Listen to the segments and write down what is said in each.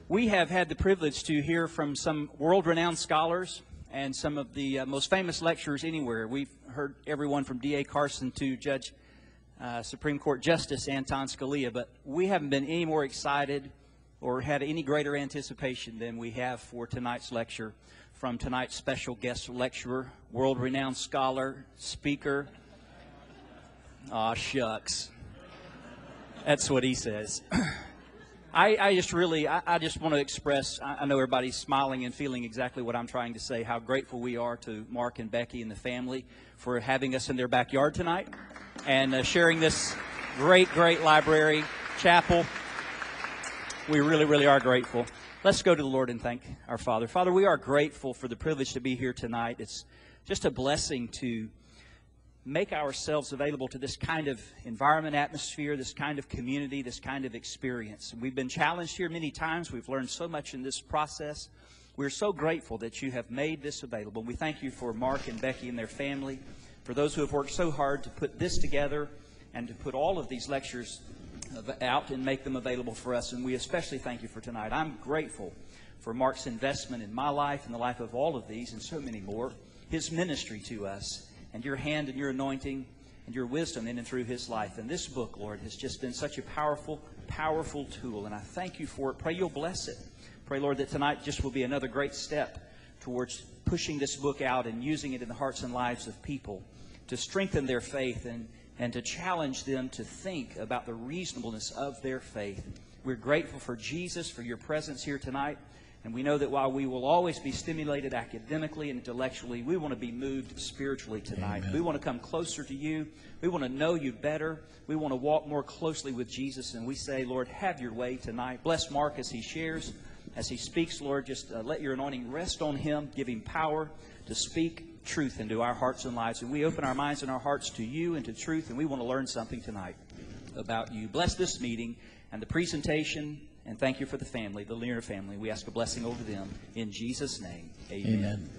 We have had the privilege to hear from some world-renowned scholars and some of the most famous lecturers anywhere. We've heard everyone from D.A. Carson to Judge Supreme Court Justice Anton Scalia, but we haven't been any more excited or had any greater anticipation than we have for tonight's lecture from tonight's special guest lecturer, world-renowned scholar, speaker. Aw, shucks. That's what he says. I just want to express, I know everybody's smiling and feeling exactly what I'm trying to say, how grateful we are to Mark and Becky and the family for having us in their backyard tonight and sharing this great library, chapel. We really are grateful. Let's go to the Lord and thank our Father. Father, we are grateful for the privilege to be here tonight. It's just a blessing to make ourselves available to this kind of environment, atmosphere, this kind of community, this kind of experience. We've been challenged here many times. We've learned so much in this process. We're so grateful that you have made this available. We thank you for Mark and Becky and their family, for those who have worked so hard to put this together and to put all of these lectures out and make them available for us. And we especially thank you for tonight. I'm grateful for Mark's investment in my life and the life of all of these and so many more, his ministry to us, and your hand and your anointing and your wisdom in and through his life. And this book, Lord, has just been such a powerful tool, and I thank you for it. Pray you'll bless it. Pray, Lord, that tonight just will be another great step towards pushing this book out and using it in the hearts and lives of people to strengthen their faith and to challenge them to think about the reasonableness of their faith. We're grateful for Jesus, for your presence here tonight. And we know that while we will always be stimulated academically and intellectually, we want to be moved spiritually tonight. Amen. We want to come closer to you. We want to know you better. We want to walk more closely with Jesus. And we say, Lord, have your way tonight. Bless Mark as he shares, as he speaks, Lord. Just let your anointing rest on him. Give him power to speak truth into our hearts and lives. And we open our minds and our hearts to you and to truth. And we want to learn something tonight about you. Bless this meeting and the presentation. And thank you for the family, the Lanier family. We ask a blessing over them. In Jesus' name, amen.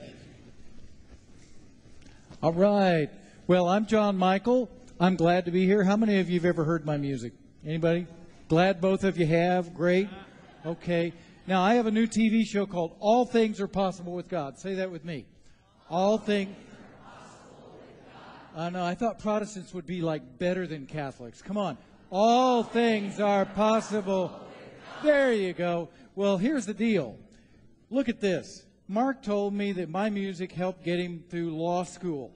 All right. Well, I'm John Michael. I'm glad to be here. How many of you have ever heard my music? Anybody? Glad both of you have? Great. Okay. Now, I have a new TV show called All Things Are Possible with God. Say that with me. All things are possible with God. I know. I thought Protestants would be like better than Catholics. Come on. All things are possible. There you go. Well, here's the deal. Look at this. Mark told me that my music helped get him through law school.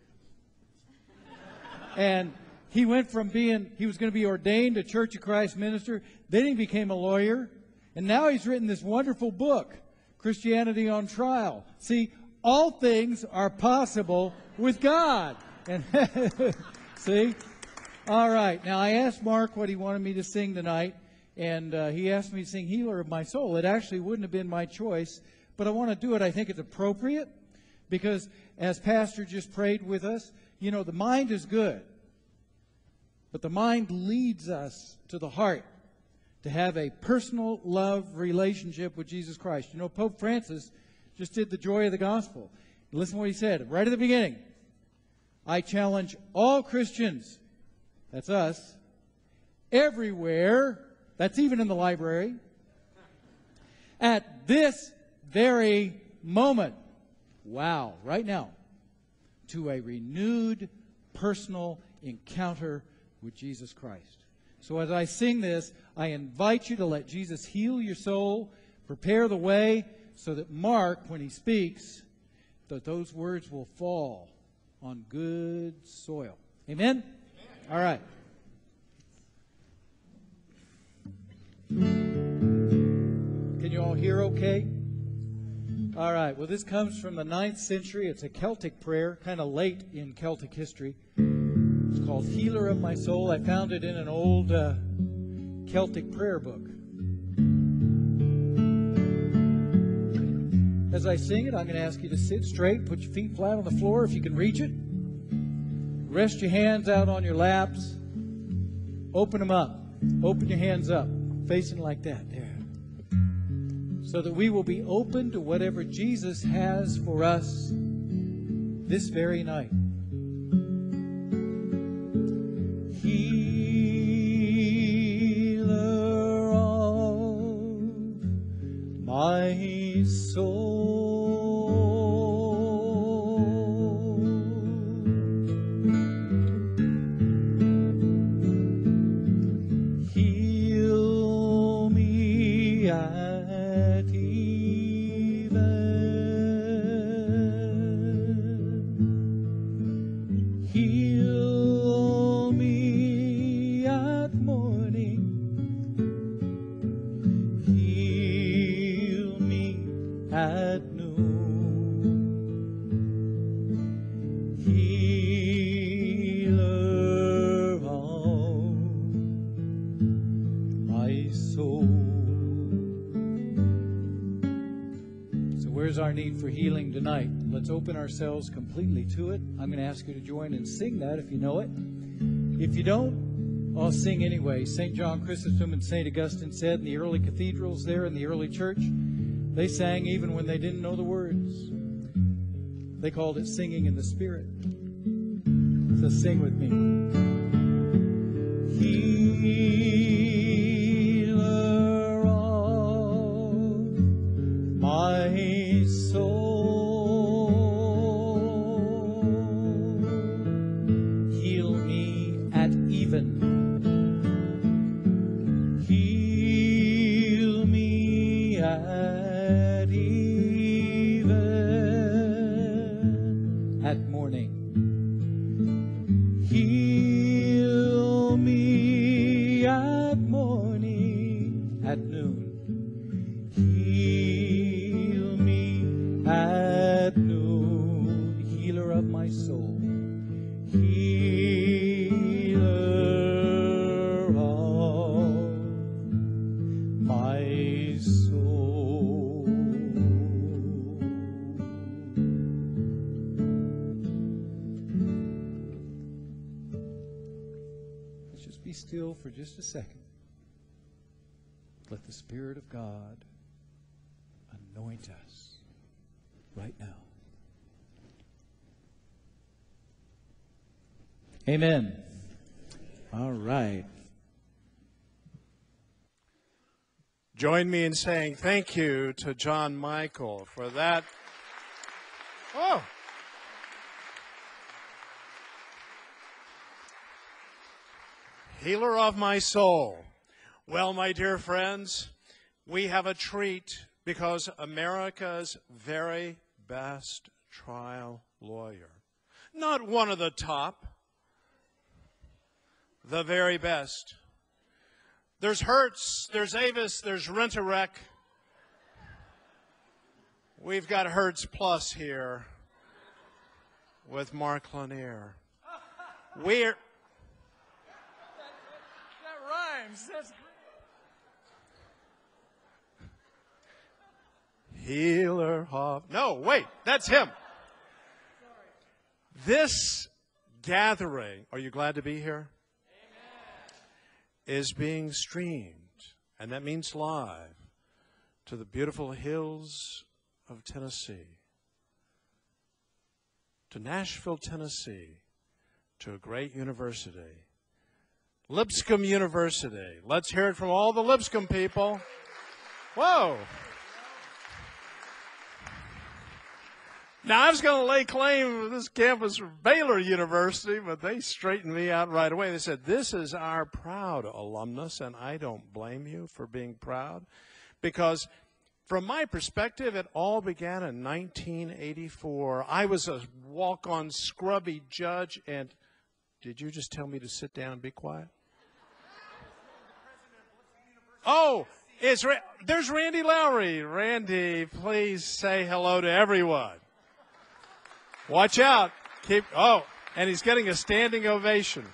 And he went from he was going to be ordained a Church of Christ minister, then he became a lawyer, and now he's written this wonderful book, Christianity on Trial. See, all things are possible with God. And see? All right. Now, I asked Mark what he wanted me to sing tonight. And he asked me to sing Healer of My Soul. It actually wouldn't have been my choice, but I want to do it. I think it's appropriate because as Pastor just prayed with us, you know, the mind is good, but the mind leads us to the heart to have a personal love relationship with Jesus Christ. You know, Pope Francis just did the joy of the gospel. Listen to what he said right at the beginning. I challenge all Christians, that's us, everywhere, that's even in the library, at this very moment, wow, right now, to a renewed personal encounter with Jesus Christ. So as I sing this, I invite you to let Jesus heal your soul, prepare the way so that Mark, when he speaks, that those words will fall on good soil. Amen? All right. Can you all hear okay? All right. Well, this comes from the 9th century. It's a Celtic prayer, kind of late in Celtic history. It's called Healer of My Soul. I found it in an old Celtic prayer book. As I sing it, I'm going to ask you to sit straight, put your feet flat on the floor if you can reach it. Rest your hands out on your laps. Open them up. Open your hands up. Facing like that, there. So that we will be open to whatever Jesus has for us this very night. Healer of our need for healing tonight. Let's open ourselves completely to it. I'm going to ask you to join and sing that if you know it. If you don't, I'll sing anyway. St. John Chrysostom and St. Augustine said in the early cathedrals there in the early church, they sang even when they didn't know the words. They called it singing in the Spirit. So sing with me. Healer of my soul, heal me at even. Heal me at even. At morning. Heal me at morning, at noon. Heal me at noon, healer of my soul. Healer of my soul. Let's just be still for just a second. Let the Spirit of God anoint us right now. Amen. All right. Join me in saying thank you to John Michael for that. Oh. Healer of my soul. Well, my dear friends, we have a treat because America's very best trial lawyer, not one of the top, the very best. There's Hertz, there's Avis, there's Rent-A-Wreck. We've got Hertz Plus here with Mark Lanier. We're... That rhymes. That's great. Healer of... No, wait, that's him. This gathering, are you glad to be here? Is being streamed, and that means live, to the beautiful hills of Tennessee, to Nashville, Tennessee, to a great university, Lipscomb University. Let's hear it from all the Lipscomb people. Whoa. Now, I was going to lay claim to this campus for Baylor University, but they straightened me out right away. They said, this is our proud alumnus, and I don't blame you for being proud, because from my perspective, it all began in 1984. I was a walk-on scrubby judge, and did you just tell me to sit down and be quiet? Oh, there's Randy Lowry. Randy, please say hello to everyone. Watch out. And he's getting a standing ovation.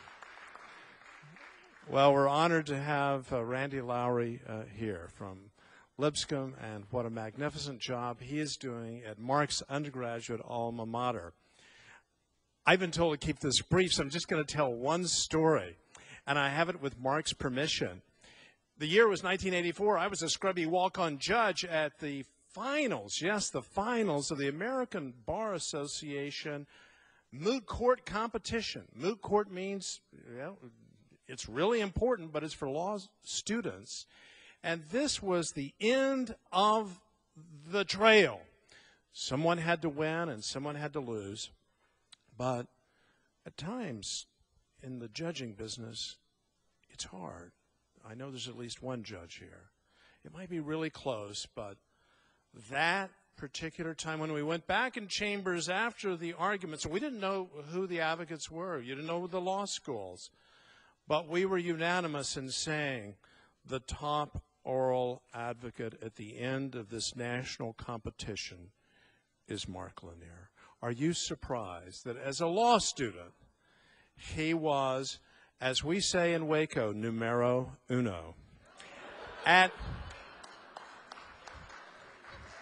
Well, we're honored to have Randy Lowry here from Lipscomb, and what a magnificent job he is doing at Mark's undergraduate alma mater. I've been told to keep this brief, so I'm just going to tell one story, and I have it with Mark's permission. The year was 1984. I was a scrubby walk-on judge at the finals, yes, the finals of the American Bar Association moot court competition. Moot court means, it's really important, but it's for law students. And this was the end of the trail. Someone had to win and someone had to lose. But at times in the judging business, it's hard. I know there's at least one judge here. It might be really close, but that particular time when we went back in chambers after the arguments, we didn't know who the advocates were. You didn't know the law schools. But we were unanimous in saying the top oral advocate at the end of this national competition is Mark Lanier. Are you surprised that as a law student, he was, as we say in Waco, numero uno?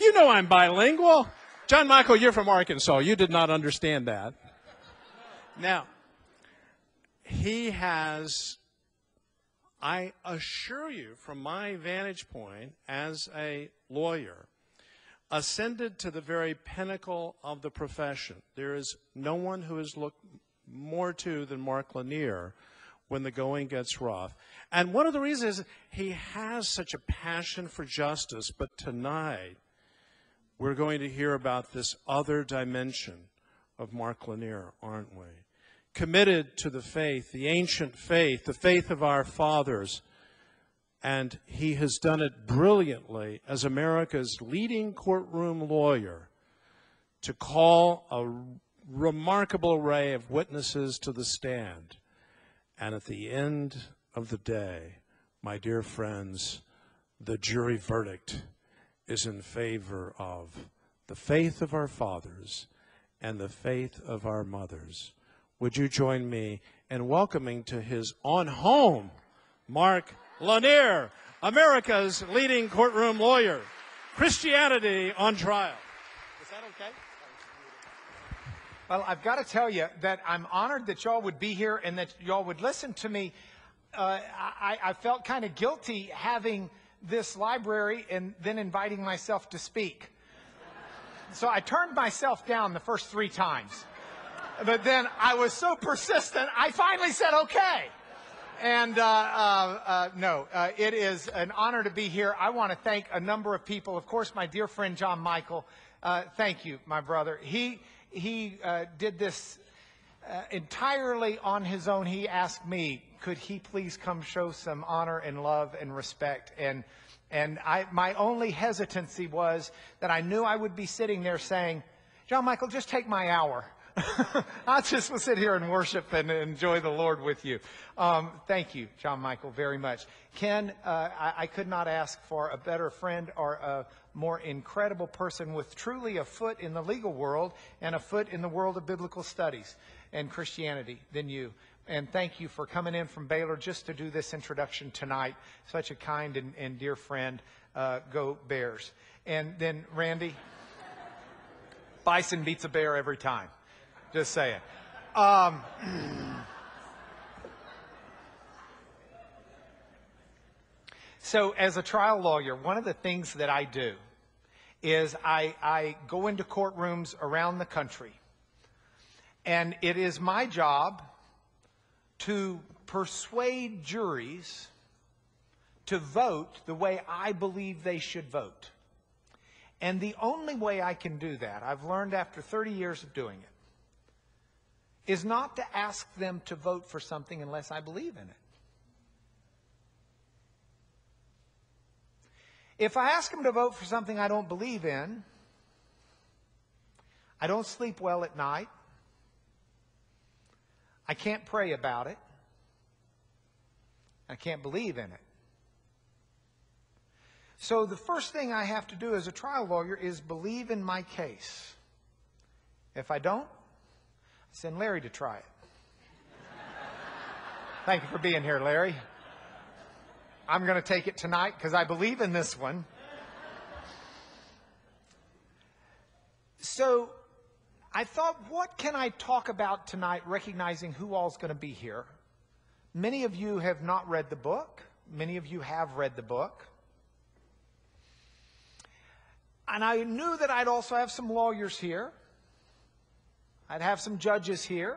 You know I'm bilingual. John Michael, you're from Arkansas. You did not understand that. Now, he has, I assure you, from my vantage point as a lawyer, ascended to the very pinnacle of the profession. There is no one who has looked more to than Mark Lanier when the going gets rough. And one of the reasons is he has such a passion for justice, but tonight we're going to hear about this other dimension of Mark Lanier, aren't we? Committed to the faith, the ancient faith, the faith of our fathers. And he has done it brilliantly as America's leading courtroom lawyer to call a remarkable array of witnesses to the stand. And at the end of the day, my dear friends, the jury verdict is in favor of the faith of our fathers and the faith of our mothers. Would you join me in welcoming to his on home, Mark Lanier, America's leading courtroom lawyer, Christianity on Trial. Is that okay? Well, I've got to tell you that I'm honored that y'all would be here and that y'all would listen to me. I felt kind of guilty having this library and then inviting myself to speak. So I turned myself down the first 3 times. But then I was so persistent, I finally said okay. And it is an honor to be here. I want to thank a number of people. Of course, my dear friend John Michael. Thank you, my brother. He did this entirely on his own. He asked me, could he please come show some honor and love and respect? And my only hesitancy was that I knew I would be sitting there saying, John Michael, just take my hour. I just will sit here and worship and enjoy the Lord with you. Thank you, John Michael, very much. Ken, I could not ask for a better friend or a more incredible person with truly a foot in the legal world and a foot in the world of biblical studies and Christianity than you. And thank you for coming in from Baylor just to do this introduction tonight. Such a kind and dear friend. Go Bears. And then, Randy, bison beats a bear every time. Just saying. So as a trial lawyer, one of the things that I do is I go into courtrooms around the country. And it is my job to persuade juries to vote the way I believe they should vote. And the only way I can do that, I've learned after 30 years of doing it, is not to ask them to vote for something unless I believe in it. If I ask them to vote for something I don't believe in, I don't sleep well at night. I can't pray about it. I can't believe in it. So the first thing I have to do as a trial lawyer is believe in my case. If I don't, send Larry to try it. Thank you for being here, Larry. I'm going to take it tonight because I believe in this one. So I thought, what can I talk about tonight, recognizing who all's going to be here? Many of you have not read the book. Many of you have read the book. And I knew that I'd also have some lawyers here. I'd have some judges here.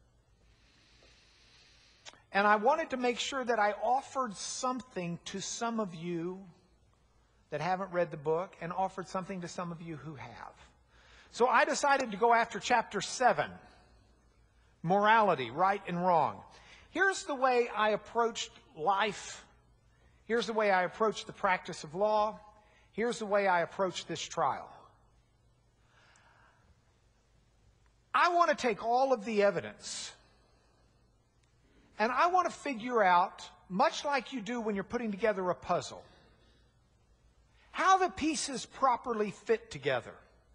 And I wanted to make sure that I offered something to some of you that haven't read the book and offered something to some of you who have. So I decided to go after chapter 7, morality, right and wrong. Here's the way I approached life. Here's the way I approached the practice of law. Here's the way I approached this trial. I want to take all of the evidence and I want to figure out, much like you do when you're putting together a puzzle, how the pieces properly fit together.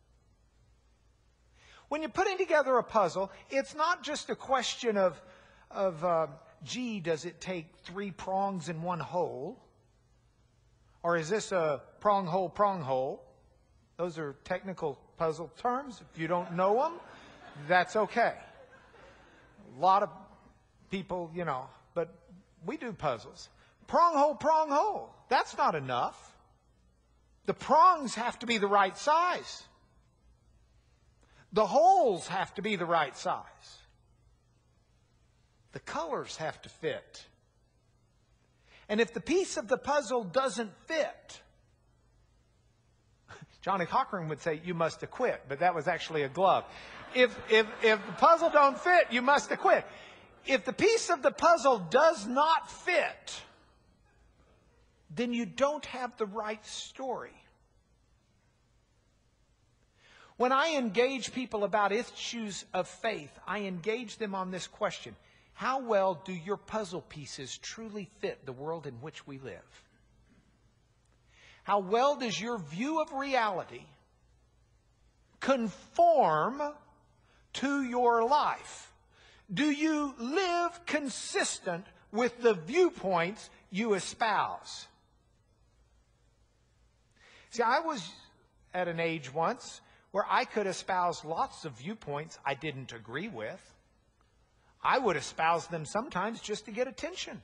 When you're putting together a puzzle, it's not just a question of gee, does it take 3 prongs in 1 hole? Or is this a prong hole, prong hole? Those are technical puzzle terms. If you don't know them, that's okay. A lot of people, you know, but we do puzzles. Prong hole, prong hole. That's not enough. The prongs have to be the right size. The holes have to be the right size. The colors have to fit. And if the piece of the puzzle doesn't fit, Johnny Cochran would say, you must acquit, but that was actually a glove. If the puzzle don't fit, you must acquit. If the piece of the puzzle does not fit, then you don't have the right story. When I engage people about issues of faith, I engage them on this question: how well do your puzzle pieces truly fit the world in which we live? How well does your view of reality conform to your life? Do you live consistent with the viewpoints you espouse? See, I was at an age once where I could espouse lots of viewpoints I didn't agree with. I would espouse them sometimes just to get attention.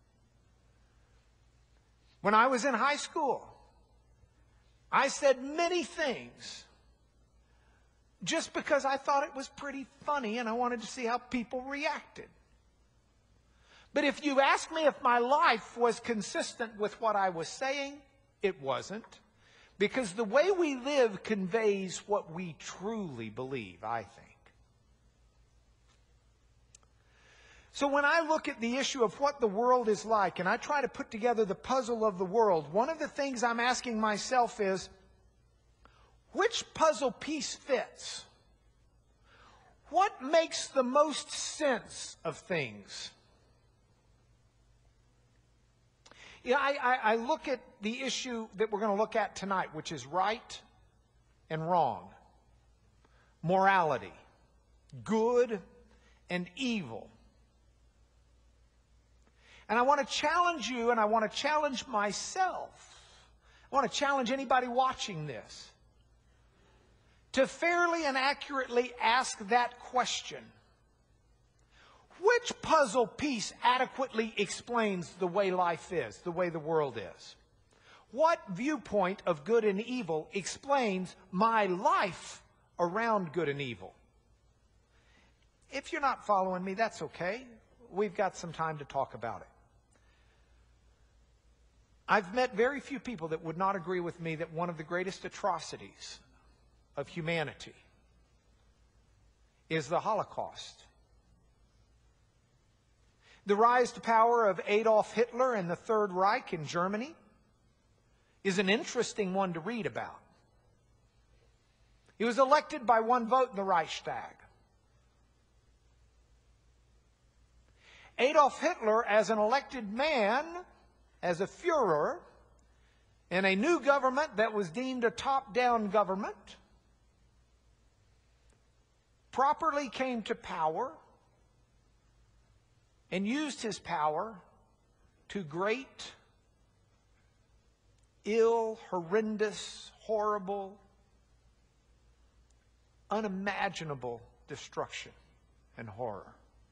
When I was in high school, I said many things just because I thought it was pretty funny and I wanted to see how people reacted. But if you ask me if my life was consistent with what I was saying, it wasn't. Because the way we live conveys what we truly believe, I think. So when I look at the issue of what the world is like and I try to put together the puzzle of the world, one of the things I'm asking myself is, which puzzle piece fits? What makes the most sense of things? Yeah, I look at the issue that we're going to look at tonight, which is right and wrong, morality, good and evil. And I want to challenge you, and I want to challenge myself. I want to challenge anybody watching this to fairly and accurately ask that question. Which puzzle piece adequately explains the way life is, the way the world is? What viewpoint of good and evil explains my life around good and evil? If you're not following me, that's okay. We've got some time to talk about it. I've met very few people that would not agree with me that one of the greatest atrocities of humanity is the Holocaust. The rise to power of Adolf Hitler and the Third Reich in Germany is an interesting one to read about. He was elected by one vote in the Reichstag. Adolf Hitler, as an elected man, as a Führer, in a new government that was deemed a top-down government, properly came to power and used his power to great, ill, horrendous, horrible, unimaginable destruction and horror.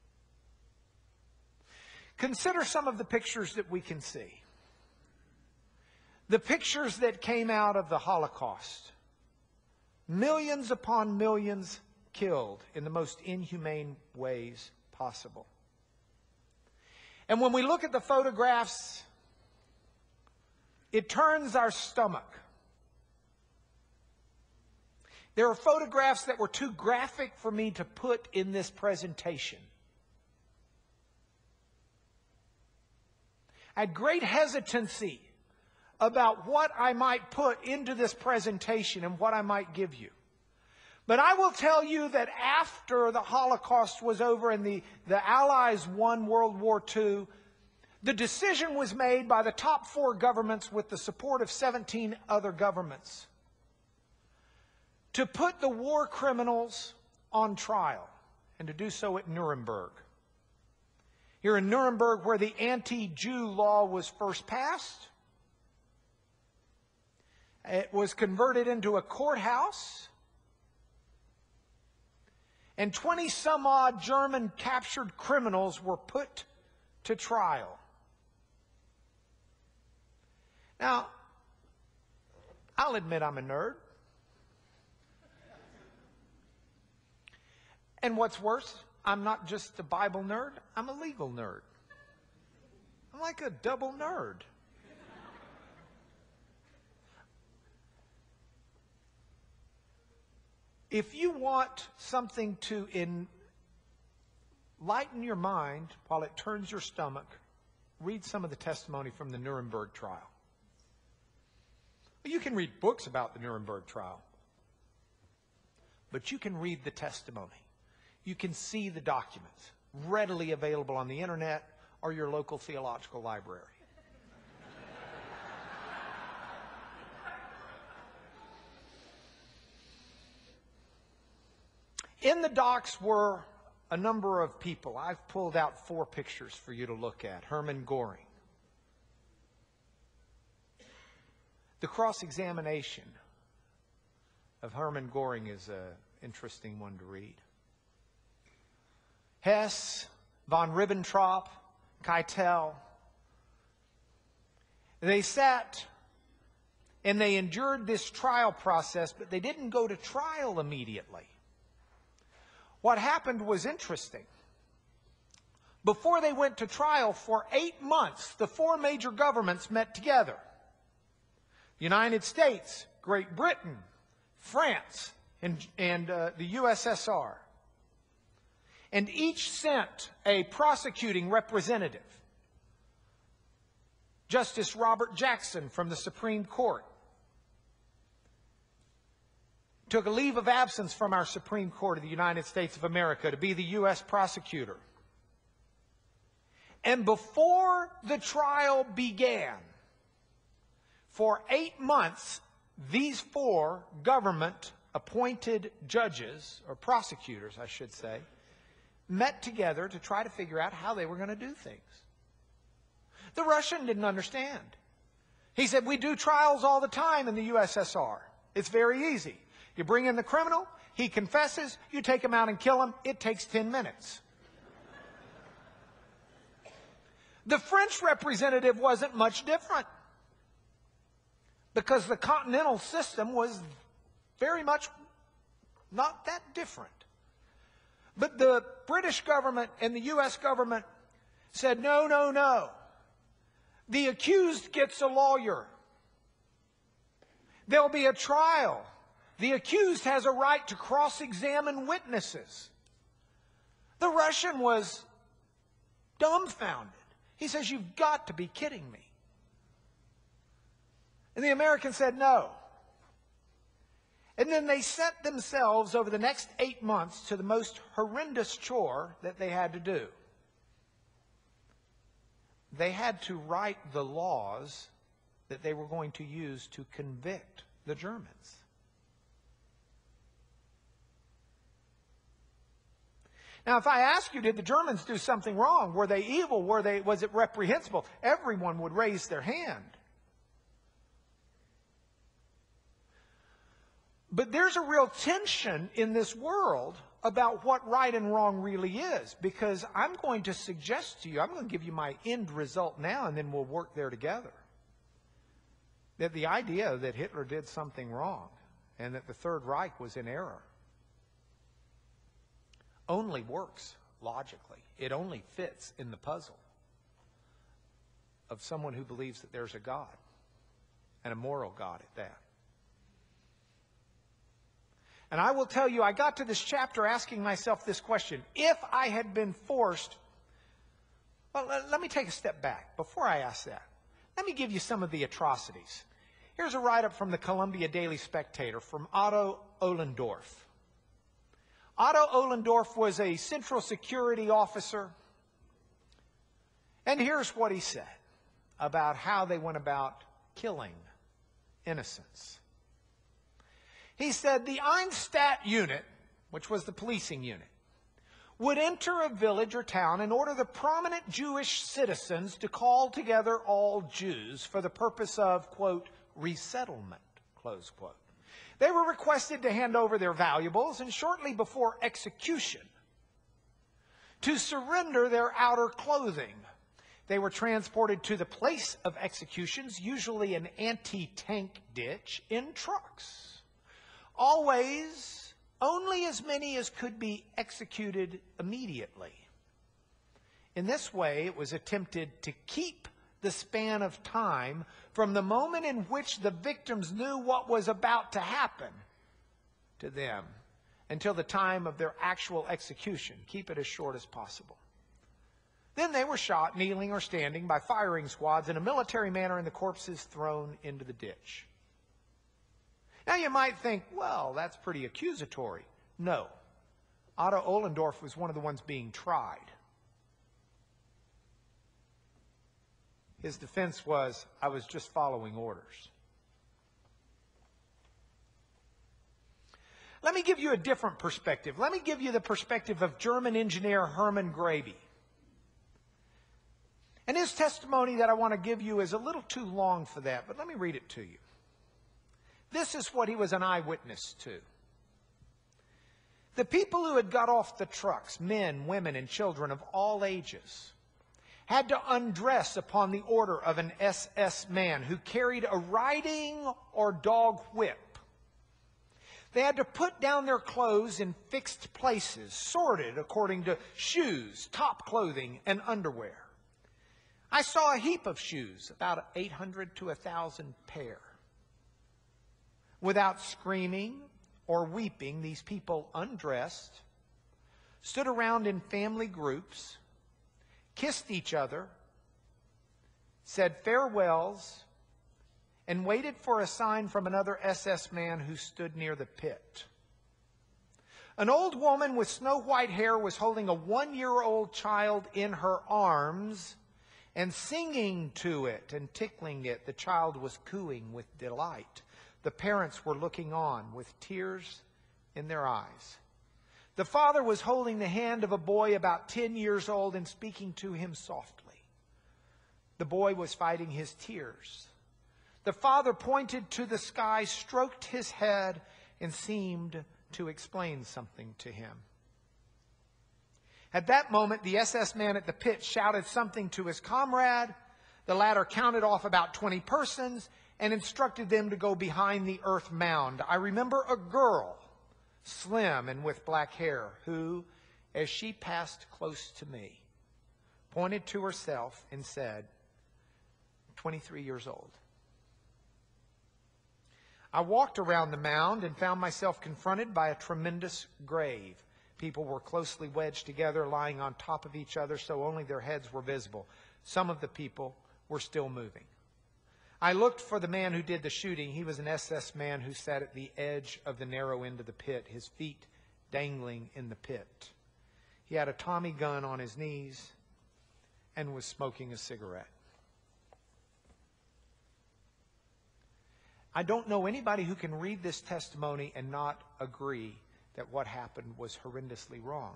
Consider some of the pictures that we can see. The pictures that came out of the Holocaust. Millions upon millions killed in the most inhumane ways possible. And when we look at the photographs, it turns our stomach. There are photographs that were too graphic for me to put in this presentation. I had great hesitancy about what I might put into this presentation and what I might give you. But I will tell you that after the Holocaust was over and the Allies won World War II, the decision was made by the top 4 governments with the support of 17 other governments to put the war criminals on trial and to do so at Nuremberg. Here in Nuremberg, where the anti-Jew law was first passed, It was converted into a courthouse. And 20-some-odd German captured criminals were put to trial. Now, I'll admit I'm a nerd. And what's worse, I'm not just a Bible nerd, I'm a legal nerd. I'm like a double nerd. If you want something to enlighten your mind while it turns your stomach, read some of the testimony from the Nuremberg trial. You can read books about the Nuremberg trial, but you can read the testimony. You can see the documents readily available on the internet or your local theological library. In the docks were a number of people. I've pulled out 4 pictures for you to look at. Hermann Göring. The cross-examination of Hermann Göring is an interesting one to read. Hess, von Ribbentrop, Keitel. They sat and they endured this trial process, but they didn't go to trial immediately. What happened was interesting. Before they went to trial, for 8 months, the 4 major governments met together. The United States, Great Britain, France, and the USSR. And each sent a prosecuting representative. Justice Robert Jackson from the Supreme Court took a leave of absence from our Supreme Court of the United States of America to be the U.S. prosecutor. And before the trial began, for 8 months, these 4 government-appointed judges, or prosecutors, I should say, met together to try to figure out how they were going to do things. The Russian didn't understand. He said, we do trials all the time in the USSR. It's very easy. You bring in the criminal, he confesses, you take him out and kill him, it takes 10 minutes. The French representative wasn't much different, because the continental system was very much not that different. But the British government and the U.S. government said, no, no, no. The accused gets a lawyer. There'll be a trial. The accused has a right to cross-examine witnesses. The Russian was dumbfounded. He says, you've got to be kidding me. And the American said, no. And then they set themselves over the next 8 months to the most horrendous chore that they had to do. They had to write the laws that they were going to use to convict the Germans. Now, if I ask you, did the Germans do something wrong? Were they evil? Was it reprehensible? Everyone would raise their hand. But there's a real tension in this world about what right and wrong really is, because I'm going to suggest to you, I'm going to give you my end result now, and then we'll work there together. That the idea that Hitler did something wrong and that the Third Reich was in error only works logically. It only fits in the puzzle of someone who believes that there's a God, and a moral God at that. And I will tell you, I got to this chapter asking myself this question. If I had been forced... Well, let me take a step back. Before I ask that, let me give you some of the atrocities. Here's a write-up from the Columbia Daily Spectator from Otto Ohlendorf. Otto Ohlendorf was a Central Security officer. And here's what he said about how they went about killing innocents. He said the Einstat unit, which was the policing unit, would enter a village or town and order the prominent Jewish citizens to call together all Jews for the purpose of, quote, resettlement, close quote. They were requested to hand over their valuables and shortly before execution to surrender their outer clothing. They were transported to the place of executions, usually an anti-tank ditch, in trucks. Always, only as many as could be executed immediately. In this way, it was attempted to keep the span of time from the moment in which the victims knew what was about to happen to them until the time of their actual execution. Keep it as short as possible. Then they were shot, kneeling or standing, by firing squads in a military manner, and the corpses thrown into the ditch. Now you might think, well, that's pretty accusatory. No. Otto Ohlendorf was one of the ones being tried. His defense was, I was just following orders. Let me give you a different perspective. Let me give you the perspective of German engineer Hermann Graebe. And his testimony that I want to give you is a little too long for that, but let me read it to you. This is what he was an eyewitness to. The people who had got off the trucks, men, women, and children of all ages, had to undress upon the order of an SS man who carried a riding or dog whip. They had to put down their clothes in fixed places, sorted according to shoes, top clothing, and underwear. I saw a heap of shoes, about 800 to 1,000 pair. Without screaming or weeping, these people undressed, stood around in family groups, kissed each other, said farewells, and waited for a sign from another SS man who stood near the pit. An old woman with snow-white hair was holding a 1-year-old child in her arms and singing to it and tickling it. The child was cooing with delight. The parents were looking on with tears in their eyes. The father was holding the hand of a boy about 10 years old and speaking to him softly. The boy was fighting his tears. The father pointed to the sky, stroked his head, and seemed to explain something to him. At that moment, the SS man at the pit shouted something to his comrade. The latter counted off about 20 persons and instructed them to go behind the earth mound. I remember a girl, slim and with black hair, who, as she passed close to me, pointed to herself and said, 23 years old. I walked around the mound and found myself confronted by a tremendous grave. People were closely wedged together, lying on top of each other, so only their heads were visible. Some of the people were still moving. I looked for the man who did the shooting. He was an SS man who sat at the edge of the narrow end of the pit, his feet dangling in the pit. He had a Tommy gun on his knees and was smoking a cigarette. I don't know anybody who can read this testimony and not agree that what happened was horrendously wrong.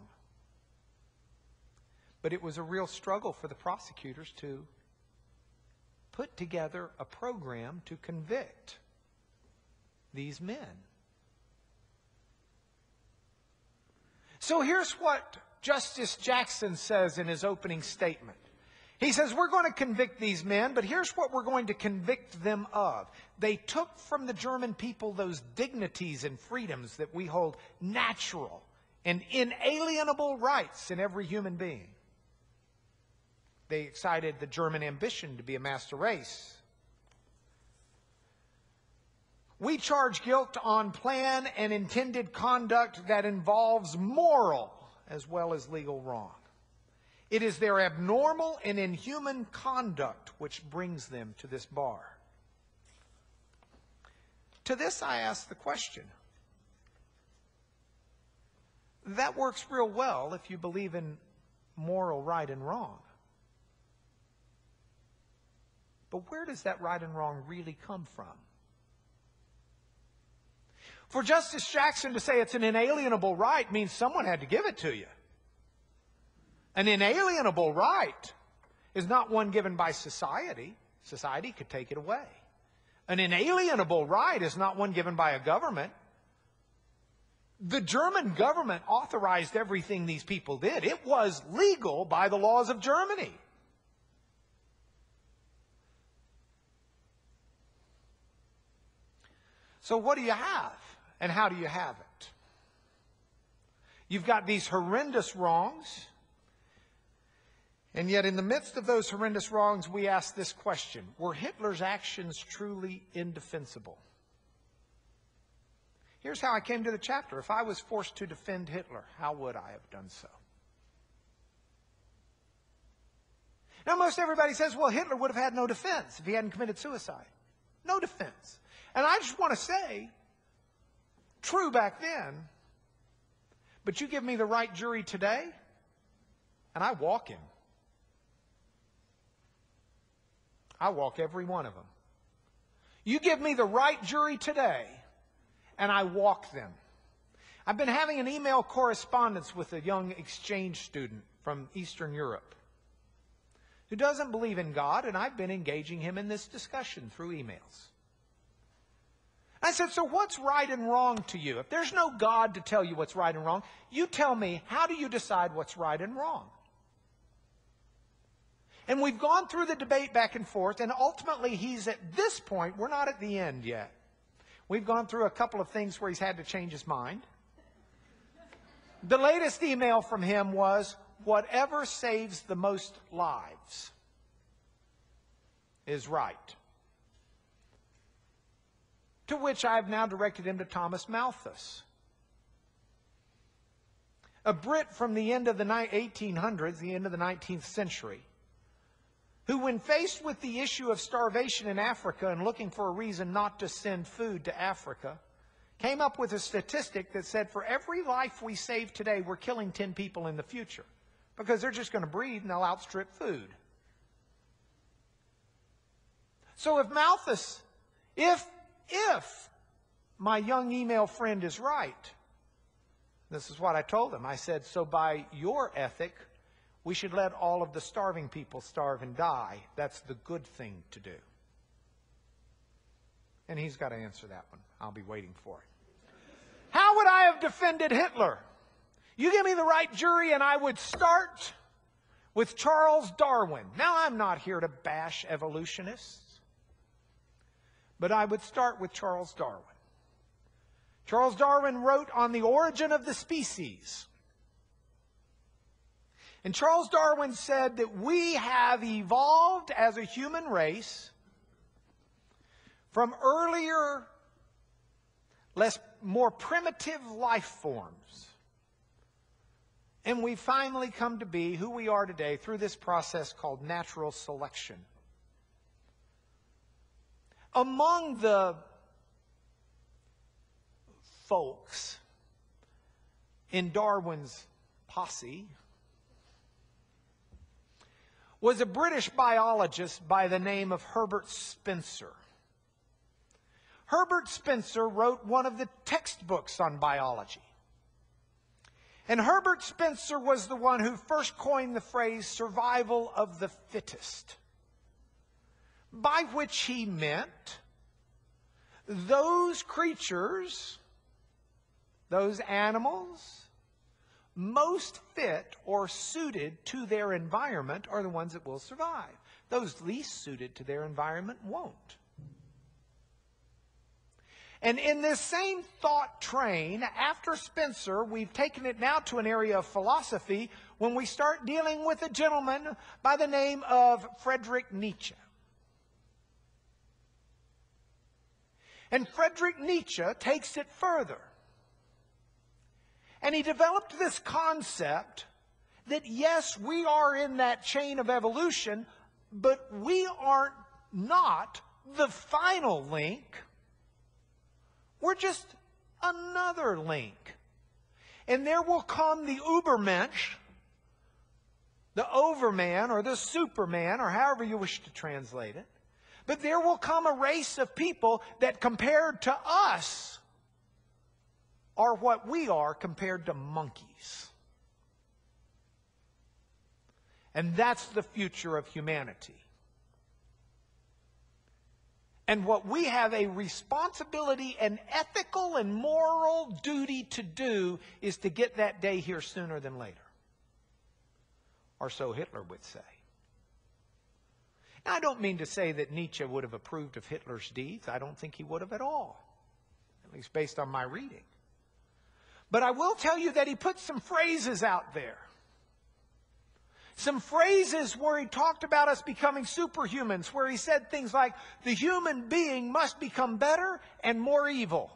But it was a real struggle for the prosecutors to put together a program to convict these men. So here's what Justice Jackson says in his opening statement. He says, we're going to convict these men, but here's what we're going to convict them of. They took from the German people those dignities and freedoms that we hold natural and inalienable rights in every human being. They excited the German ambition to be a master race. We charge guilt on plan and intended conduct that involves moral as well as legal wrong. It is their abnormal and inhuman conduct which brings them to this bar. To this I ask the question. That works real well if you believe in moral right and wrong. But where does that right and wrong really come from? For Justice Jackson to say it's an inalienable right means someone had to give it to you. An inalienable right is not one given by society. Society could take it away. An inalienable right is not one given by a government. The German government authorized everything these people did. It was legal by the laws of Germany. So what do you have? And how do you have it? You've got these horrendous wrongs. And yet in the midst of those horrendous wrongs, we ask this question: were Hitler's actions truly indefensible? Here's how I came to the chapter. If I was forced to defend Hitler, how would I have done so? Now, most everybody says, well, Hitler would have had no defense if he hadn't committed suicide. No defense. And I just want to say, true back then, but you give me the right jury today, and I walk him. I walk every one of them. You give me the right jury today, and I walk them. I've been having an email correspondence with a young exchange student from Eastern Europe who doesn't believe in God, and I've been engaging him in this discussion through emails. I said, so what's right and wrong to you? If there's no God to tell you what's right and wrong, you tell me, how do you decide what's right and wrong? And we've gone through the debate back and forth, and ultimately he's at this point, we're not at the end yet. We've gone through a couple of things where he's had to change his mind. The latest email from him was, whatever saves the most lives is right. To which I've now directed him to Thomas Malthus, a Brit from the end of the 1800s, the end of the 19th century, who, when faced with the issue of starvation in Africa and looking for a reason not to send food to Africa, came up with a statistic that said for every life we save today, we're killing 10 people in the future, because they're just going to breed and they'll outstrip food. So if Malthus, if my young email friend is right, this is what I told him. I said, so by your ethic, we should let all of the starving people starve and die. That's the good thing to do. And he's got to answer that one. I'll be waiting for it. How would I have defended Hitler? You give me the right jury and I would start with Charles Darwin. Now, I'm not here to bash evolutionists, but I would start with Charles Darwin. Charles Darwin wrote on the origin of the species. And Charles Darwin said that we have evolved as a human race from earlier, more primitive life forms. And we finally come to be who we are today through this process called natural selection. Among the folks in Darwin's posse was a British biologist by the name of Herbert Spencer. Herbert Spencer wrote one of the textbooks on biology. And Herbert Spencer was the one who first coined the phrase survival of the fittest, by which he meant those creatures, those animals, most fit or suited to their environment are the ones that will survive. Those least suited to their environment won't. And in this same thought train, after Spencer, we've taken it now to an area of philosophy when we start dealing with a gentleman by the name of Friedrich Nietzsche. And Friedrich Nietzsche takes it further. And he developed this concept that, yes, we are in that chain of evolution, but we are not the final link. We're just another link. And there will come the Ubermensch, the overman or the superman, or however you wish to translate it. But there will come a race of people that, compared to us, are what we are compared to monkeys. And that's the future of humanity. And what we have a responsibility, an ethical and moral duty to do is to get that day here sooner than later. Or so Hitler would say. Now, I don't mean to say that Nietzsche would have approved of Hitler's deeds. I don't think he would have at all, at least based on my reading. But I will tell you that he put some phrases out there. Some phrases where he talked about us becoming superhumans, where he said things like, the human being must become better and more evil.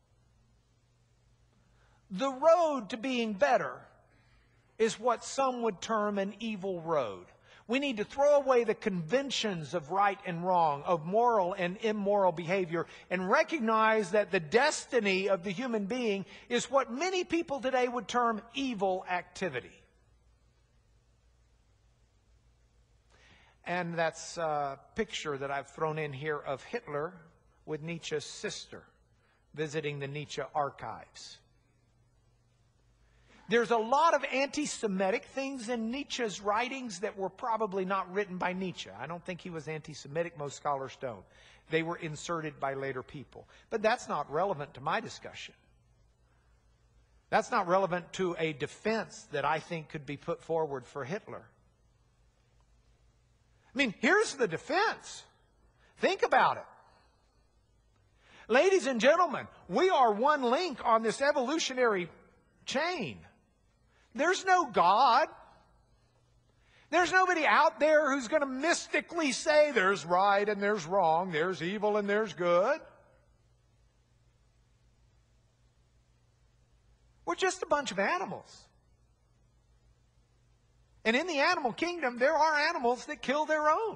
The road to being better is what some would term an evil road. We need to throw away the conventions of right and wrong, of moral and immoral behavior, and recognize that the destiny of the human being is what many people today would term evil activity. And that's a picture that I've thrown in here of Hitler with Nietzsche's sister visiting the Nietzsche archives. There's a lot of anti-Semitic things in Nietzsche's writings that were probably not written by Nietzsche. I don't think he was anti-Semitic. Most scholars don't. They were inserted by later people. But that's not relevant to my discussion. That's not relevant to a defense that I think could be put forward for Hitler. I mean, here's the defense. Think about it. Ladies and gentlemen, we are one link on this evolutionary chain. There's no God. There's nobody out there who's going to mystically say there's right and there's wrong, there's evil and there's good. We're just a bunch of animals. And in the animal kingdom, there are animals that kill their own.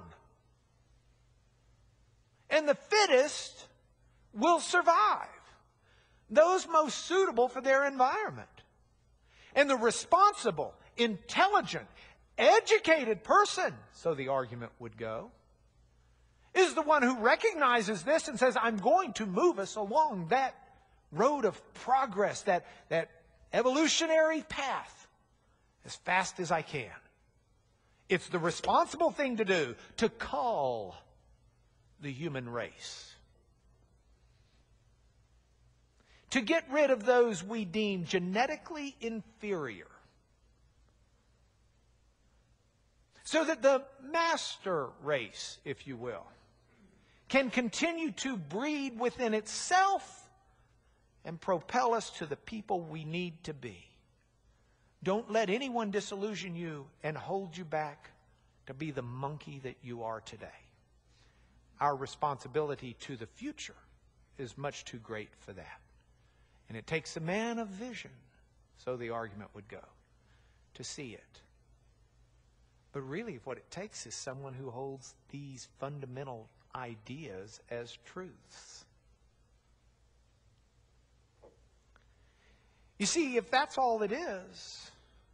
And the fittest will survive. Those most suitable for their environment. And the responsible, intelligent, educated person, so the argument would go, is the one who recognizes this and says, I'm going to move us along that road of progress, that evolutionary path, as fast as I can. It's the responsible thing to do, to cull the human race. To get rid of those we deem genetically inferior. So that the master race, if you will, can continue to breed within itself and propel us to the people we need to be. Don't let anyone disillusion you and hold you back to be the monkey that you are today. Our responsibility to the future is much too great for that. And it takes a man of vision, so the argument would go, to see it. But really what it takes is someone who holds these fundamental ideas as truths. You see, if that's all it is,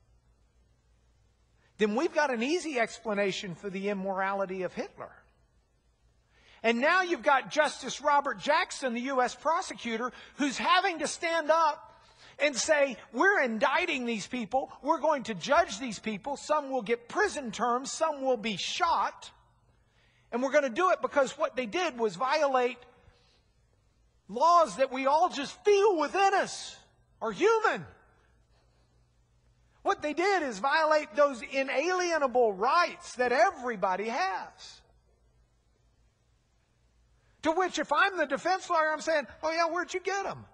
then we've got an easy explanation for the immorality of Hitler. And now you've got Justice Robert Jackson, the U.S. prosecutor, who's having to stand up and say, we're indicting these people, we're going to judge these people, some will get prison terms, some will be shot, and we're going to do it because what they did was violate laws that we all just feel within us are human. What they did is violate those inalienable rights that everybody has. To which, if I'm the defense lawyer, I'm saying, oh yeah, where'd you get them?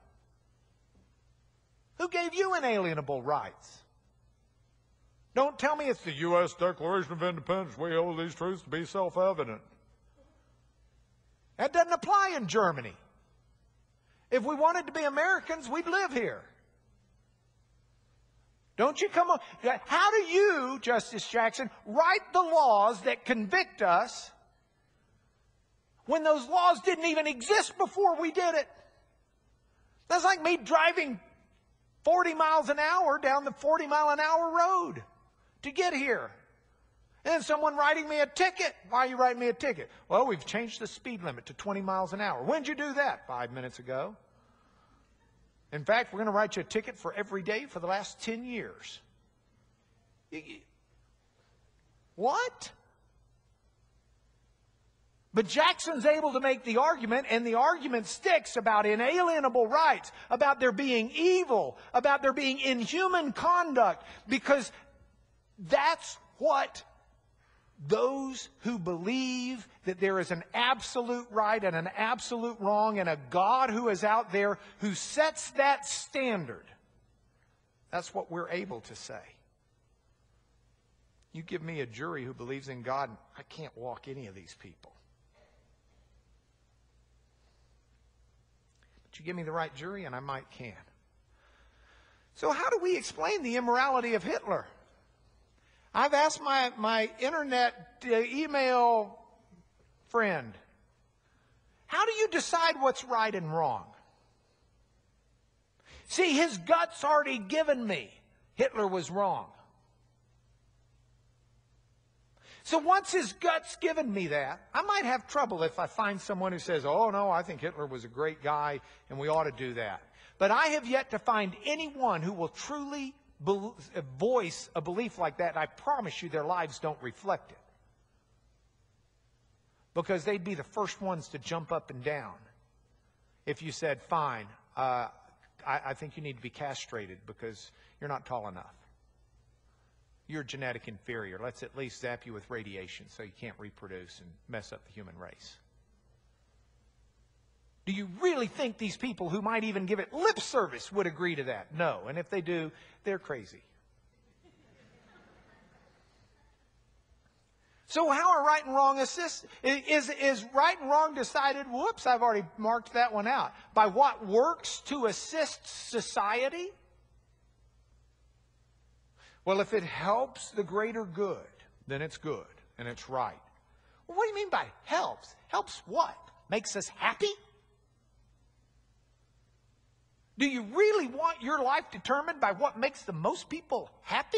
Who gave you inalienable rights? Don't tell me it's the U.S. Declaration of Independence. We hold these truths to be self-evident. That doesn't apply in Germany. If we wanted to be Americans, we'd live here. Don't you come on. How do you, Justice Jackson, write the laws that convict us when those laws didn't even exist before we did it? That's like me driving 40 miles an hour down the 40-mile-an-hour road to get here. And then someone writing me a ticket. Why are you writing me a ticket? Well, we've changed the speed limit to 20 miles an hour. When did you do that? 5 minutes ago. In fact, we're going to write you a ticket for every day for the last 10 years. What? But Jackson's able to make the argument, and the argument sticks about inalienable rights, about there being evil, about there being inhuman conduct, because that's what those who believe that there is an absolute right and an absolute wrong and a God who is out there who sets that standard, that's what we're able to say. You give me a jury who believes in God, I can't walk any of these people. But you give me the right jury and I might can. So how do we explain the immorality of Hitler? I've asked my internet email friend, how do you decide what's right and wrong? See, his gut's already given me Hitler was wrong. So once his gut's given me that, I might have trouble if I find someone who says, oh no, I think Hitler was a great guy and we ought to do that. But I have yet to find anyone who will truly voice a belief like that, and I promise you their lives don't reflect it. Because they'd be the first ones to jump up and down if you said, fine, I think you need to be castrated because you're not tall enough. You're genetic inferior. Let's at least zap you with radiation so you can't reproduce and mess up the human race. Do you really think these people who might even give it lip service would agree to that? No. And if they do, they're crazy. So how are right and wrong assist? Is right and wrong decided? Whoops, I've already marked that one out. By what works to assist society? Well, if it helps the greater good, then it's good and it's right. Well, what do you mean by helps? Helps what? Makes us happy? Do you really want your life determined by what makes the most people happy?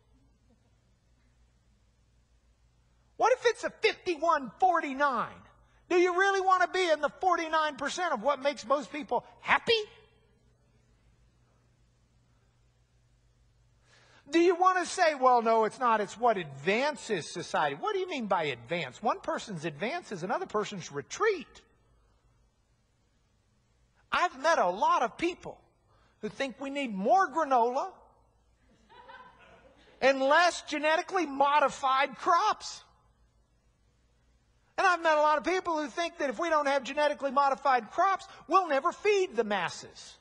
What if it's a 51-49? Do you really want to be in the 49% of what makes most people happy? Do you want to say, well, no, it's not. It's what advances society. What do you mean by advance? One person's advance is another person's retreat. I've met a lot of people who think we need more granola and less genetically modified crops. And I've met a lot of people who think that if we don't have genetically modified crops, we'll never feed the masses.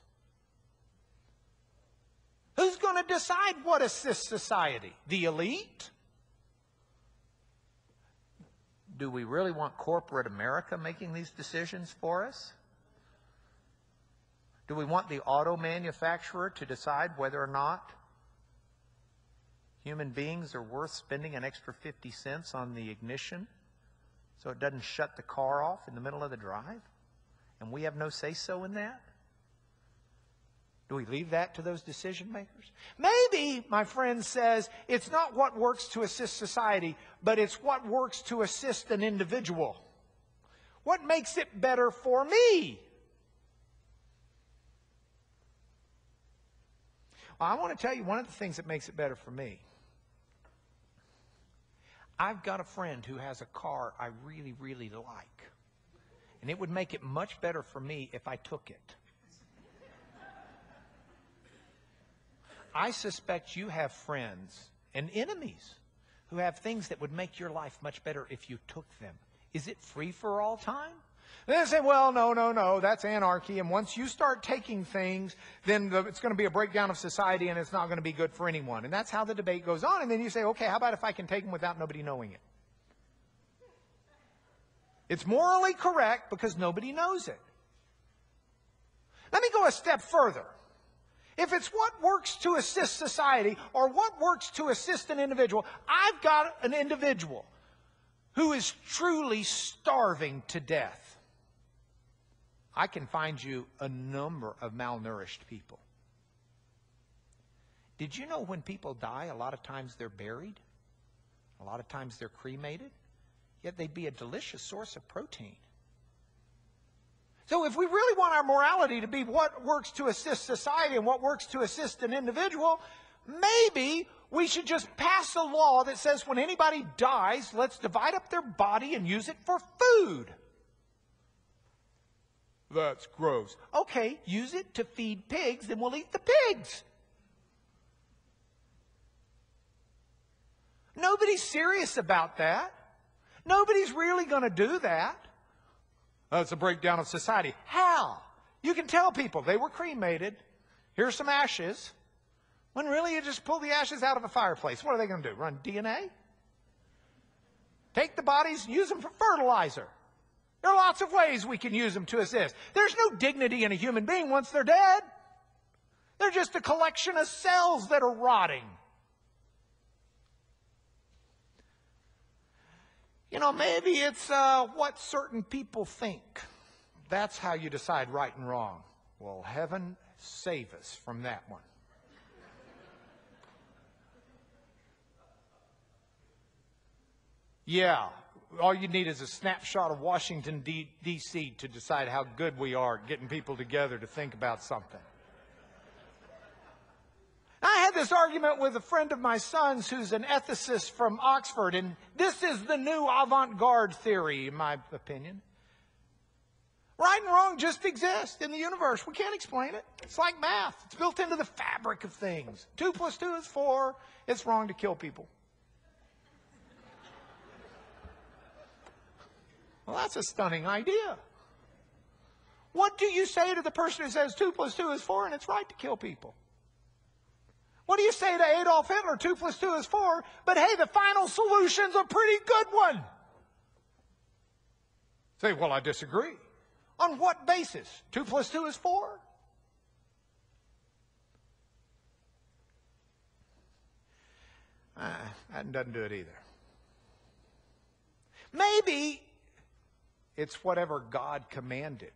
Who's going to decide what assists society? The elite? Do we really want corporate America making these decisions for us? Do we want the auto manufacturer to decide whether or not human beings are worth spending an extra 50 cents on the ignition so it doesn't shut the car off in the middle of the drive? And we have no say-so in that? Do we leave that to those decision makers? Maybe, my friend says, it's not what works to assist society, but it's what works to assist an individual. What makes it better for me? Well, I want to tell you one of the things that makes it better for me. I've got a friend who has a car I really, really like. And it would make it much better for me if I took it. I suspect you have friends and enemies who have things that would make your life much better if you took them. Is it free for all time? And they say, well, no, that's anarchy. And once you start taking things, then it's going to be a breakdown of society and it's not going to be good for anyone. And that's how the debate goes on. And then you say, okay, how about if I can take them without nobody knowing it? It's morally correct because nobody knows it. Let me go a step further. If it's what works to assist society or what works to assist an individual, I've got an individual who is truly starving to death. I can find you a number of malnourished people. Did you know when people die, a lot of times they're buried? A lot of times they're cremated? Yet they'd be a delicious source of protein. So if we really want our morality to be what works to assist society and what works to assist an individual, maybe we should just pass a law that says when anybody dies, let's divide up their body and use it for food. That's gross. Okay, use it to feed pigs, and we'll eat the pigs. Nobody's serious about that. Nobody's really going to do that. That's a breakdown of society. How? You can tell people they were cremated. Here's some ashes. When really you just pull the ashes out of a fireplace. What are they going to do? Run DNA? Take the bodies, use them for fertilizer. There are lots of ways we can use them to assist. There's no dignity in a human being once they're dead. They're just a collection of cells that are rotting. You know, maybe it's what certain people think. That's how you decide right and wrong. Well, heaven save us from that one. Yeah, all you need is a snapshot of Washington, D.C. to decide how good we are at getting people together to think about something. I had this argument with a friend of my son's who's an ethicist from Oxford, and this is the new avant-garde theory, in my opinion. Right and wrong just exist in the universe. We can't explain it. It's like math. It's built into the fabric of things. 2 + 2 is 4. It's wrong to kill people. Well, that's a stunning idea. What do you say to the person who says 2 + 2 is 4 and it's right to kill people? What do you say to Adolf Hitler? 2 + 2 is 4, but hey, the final solution's a pretty good one. Say, well, I disagree. On what basis? 2 + 2 is 4? That doesn't do it either. Maybe it's whatever God commanded.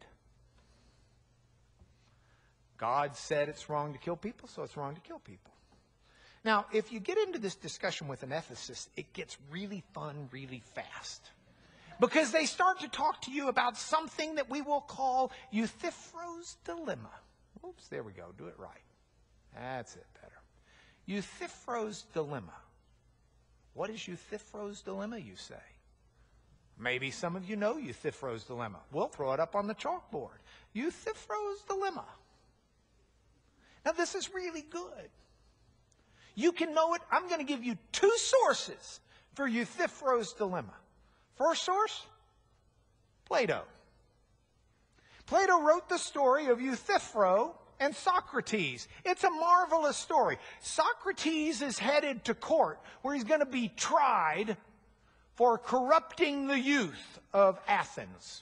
God said it's wrong to kill people, so it's wrong to kill people. Now, if you get into this discussion with an ethicist, it gets really fun really fast. Because they start to talk to you about something that we will call Euthyphro's dilemma. Oops, there we go. Do it right. That's it better. Euthyphro's dilemma. What is Euthyphro's dilemma, you say? Maybe some of you know Euthyphro's dilemma. We'll throw it up on the chalkboard. Euthyphro's dilemma. Now, this is really good. You can know it. I'm going to give you 2 sources for Euthyphro's dilemma. First source, Plato. Plato wrote the story of Euthyphro and Socrates. It's a marvelous story. Socrates is headed to court where he's going to be tried for corrupting the youth of Athens.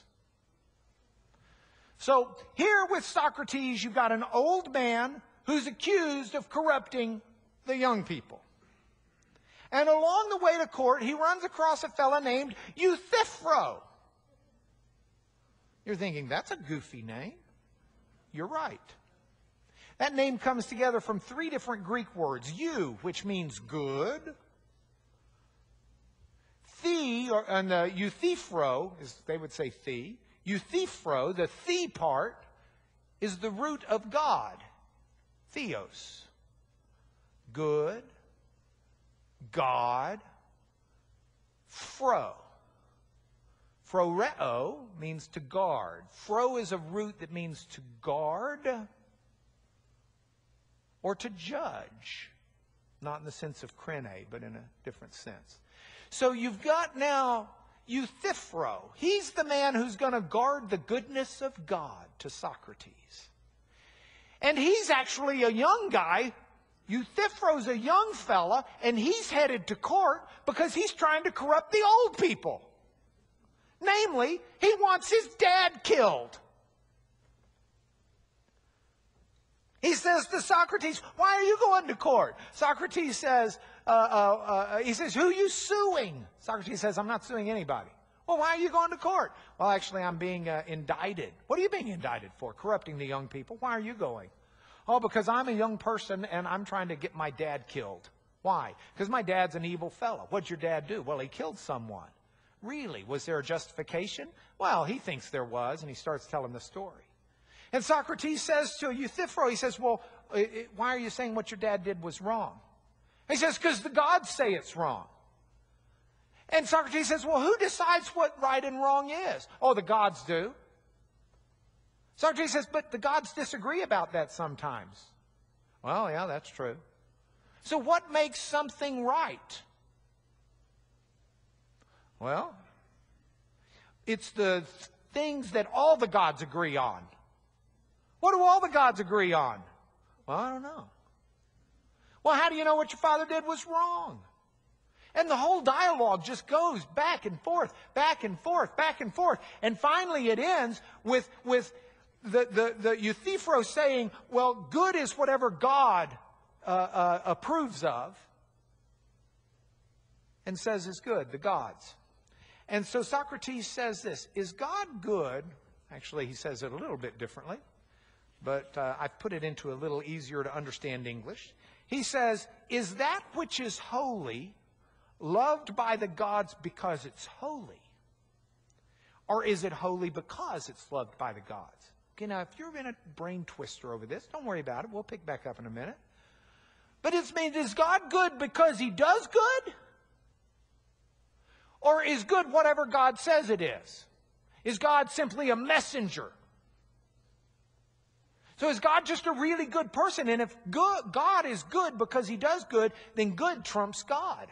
So here with Socrates, you've got an old man who's accused of corrupting the young people. And along the way to court, he runs across a fella named Euthyphro. You're thinking, that's a goofy name. You're right. That name comes together from 3 different Greek words. Eu, which means good. And Euthyphro, they would say the. Euthyphro, the the part, is the root of God. Theos. Good. God. Phro. Phoreo means to guard. Phro is a root that means to guard or to judge. Not in the sense of krene, but in a different sense. So you've got now Euthyphro. He's the man who's going to guard the goodness of God to Socrates. And he's actually a young guy. Euthyphro's a young fella, and he's headed to court because he's trying to corrupt the old people. Namely, he wants his dad killed. He says to Socrates, why are you going to court? Socrates says, he says, who are you suing? Socrates says, I'm not suing anybody. Well, why are you going to court? Well, actually, I'm being indicted. What are you being indicted for? Corrupting the young people. Why are you going? Oh, because I'm a young person and I'm trying to get my dad killed. Why? Because my dad's an evil fellow. What'd your dad do? Well, he killed someone. Really? Was there a justification? Well, he thinks there was, and he starts telling the story. And Socrates says to Euthyphro, he says, well, why are you saying what your dad did was wrong? He says, because the gods say it's wrong. And Socrates says, well, who decides what right and wrong is? Oh, the gods do. Socrates says, but the gods disagree about that sometimes. Well, yeah, that's true. So what makes something right? Well, it's the things that all the gods agree on. What do all the gods agree on? Well, I don't know. Well, how do you know what your father did was wrong? And the whole dialogue just goes back and forth, back and forth, back and forth. And finally it ends with the Euthyphro saying, well, good is whatever God approves of, and says is good, the gods. And so Socrates says this, is God good? Actually, he says it a little bit differently, but I've put it into a little easier to understand English. He says, is that which is holy loved by the gods because it's holy? Or is it holy because it's loved by the gods? Okay, now if you're in a brain twister over this, don't worry about it. We'll pick back up in a minute. But is God good because he does good? Or is good whatever God says it is? Is God simply a messenger? So is God just a really good person? And if God is good because he does good, then good trumps God.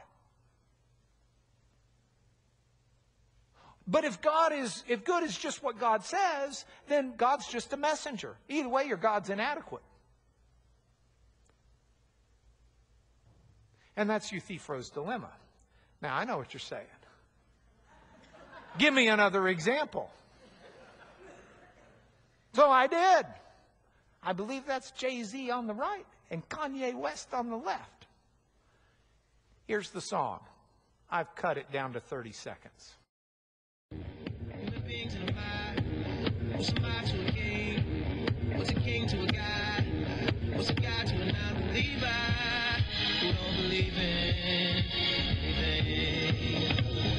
But if good is just what God says, then God's just a messenger. Either way, your God's inadequate. And that's Euthyphro's dilemma. Now, I know what you're saying. Give me another example. So I did. I believe that's Jay-Z on the right and Kanye West on the left. Here's the song. I've cut it down to 30 seconds. What's a man to a king? What's a king to a guy? What's a guy to a non-believer who don't believe in anything?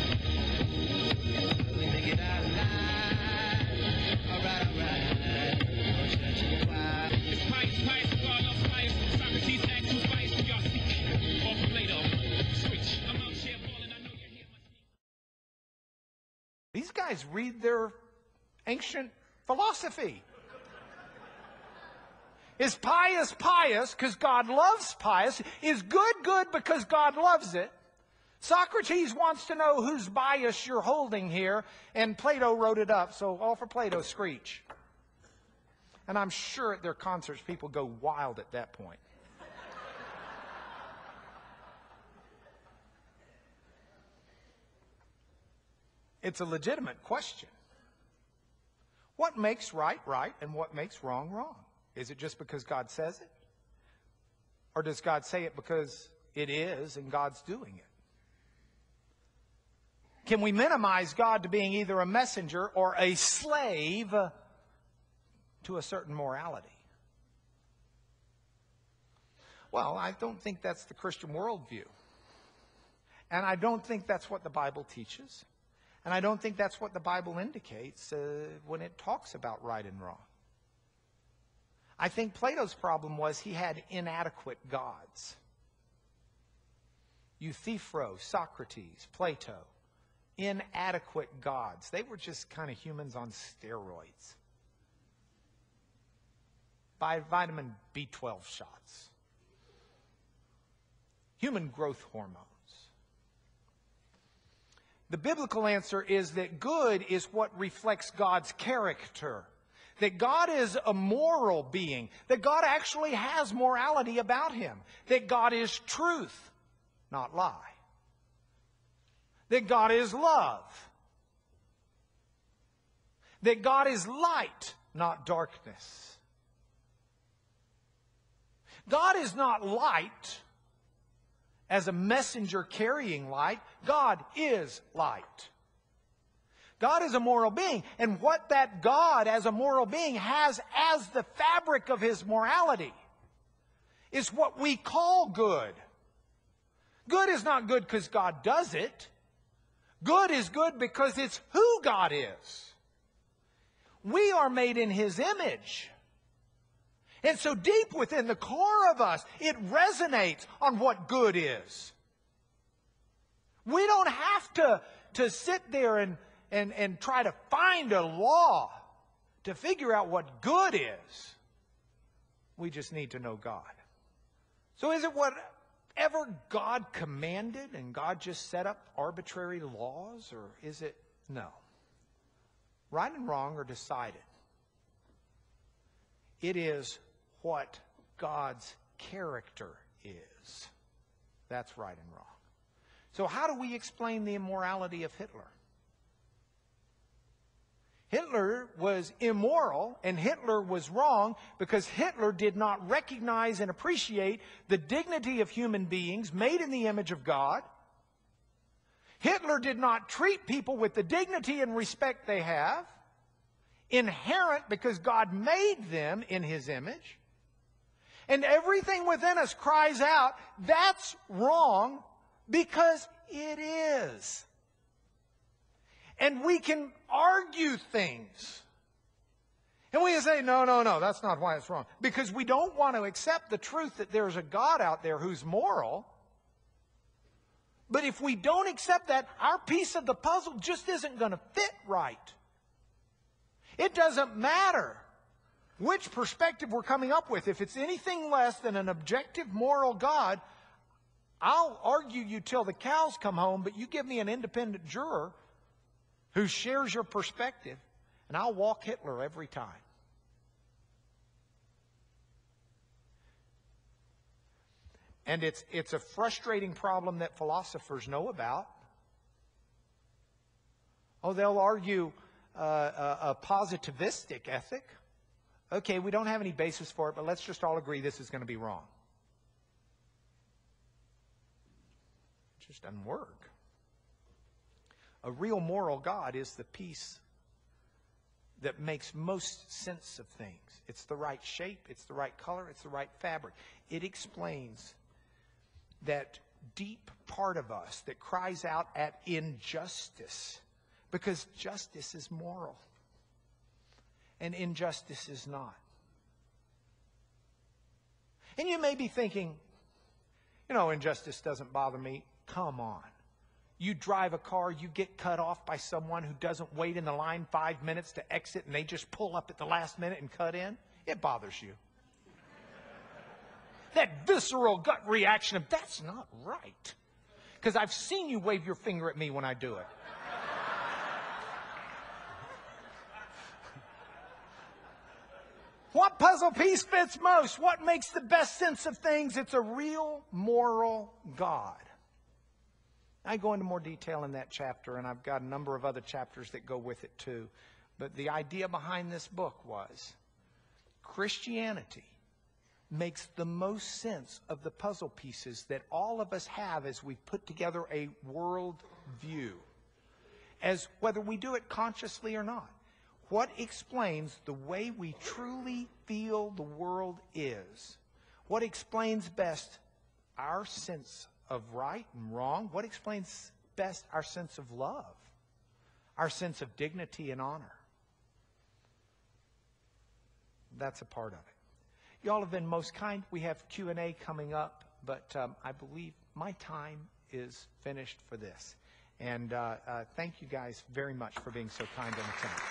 We make it out alive. Alright. No church in the choir. It's spice, God loves spice. Socrates acts too spice for y'all speak. Off Plato. Switch. I'm out here balling. I know you're here. These guys read their ancient philosophy. Is pious because God loves pious? Is good because God loves it? Socrates wants to know whose bias you're holding here, and Plato wrote it up, so all for Plato, screech. And I'm sure at their concerts people go wild at that point. It's a legitimate question. What makes right, and what makes wrong, wrong? Is it just because God says it? Or does God say it because it is and God's doing it? Can we minimize God to being either a messenger or a slave to a certain morality? Well, I don't think that's the Christian worldview. And I don't think that's what the Bible teaches. And I don't think that's what the Bible indicates when it talks about right and wrong. I think Plato's problem was he had inadequate gods. Euthyphro, Socrates, Plato, inadequate gods. They were just kind of humans on steroids. By vitamin B12 shots. Human growth hormones. The biblical answer is that good is what reflects God's character. That God is a moral being. That God actually has morality about him. That God is truth, not lie. That God is love. That God is light, not darkness. God is not light as a messenger carrying light. God is light. God is a moral being. And what that God as a moral being has as the fabric of his morality is what we call good. Good is not good because God does it. Good is good because it's who God is. We are made in his image. And so deep within the core of us, it resonates on what good is. We don't have to sit there and try to find a law to figure out what good is. We just need to know God. So is it whatever God commanded and God just set up arbitrary laws, or is it no? Right and wrong are decided. It is what God's character is. That's right and wrong. So how do we explain the immorality of Hitler? Hitler was immoral and Hitler was wrong because Hitler did not recognize and appreciate the dignity of human beings made in the image of God. Hitler did not treat people with the dignity and respect they have, inherent because God made them in His image. And everything within us cries out, that's wrong, because it is. And we can argue things. And we say, no, that's not why it's wrong. Because we don't want to accept the truth that there's a God out there who's moral. But if we don't accept that, our piece of the puzzle just isn't going to fit right. It doesn't matter which perspective we're coming up with. If it's anything less than an objective moral God, I'll argue you till the cows come home, but you give me an independent juror who shares your perspective, and I'll walk Hitler every time. And it's a frustrating problem that philosophers know about. Oh, they'll argue a positivistic ethic. Okay, we don't have any basis for it, but let's just all agree this is going to be wrong. It just doesn't work. A real moral God is the piece that makes most sense of things. It's the right shape, it's the right color, it's the right fabric. It explains that deep part of us that cries out at injustice, because justice is moral and injustice is not. And you may be thinking, injustice doesn't bother me. Come on. You drive a car, you get cut off by someone who doesn't wait in the line 5 minutes to exit, and they just pull up at the last minute and cut in. It bothers you. That visceral gut reaction of, that's not right. Because I've seen you wave your finger at me when I do it. What puzzle piece fits most? What makes the best sense of things? It's a real moral God. I go into more detail in that chapter, and I've got a number of other chapters that go with it too. But the idea behind this book was Christianity makes the most sense of the puzzle pieces that all of us have as we put together a world view, as whether we do it consciously or not. What explains the way we truly feel the world is? What explains best our sense of right and wrong? What explains best our sense of love? Our sense of dignity and honor? That's a part of it. Y'all have been most kind. We have Q&A coming up, but I believe my time is finished for this. And thank you guys very much for being so kind and attentive.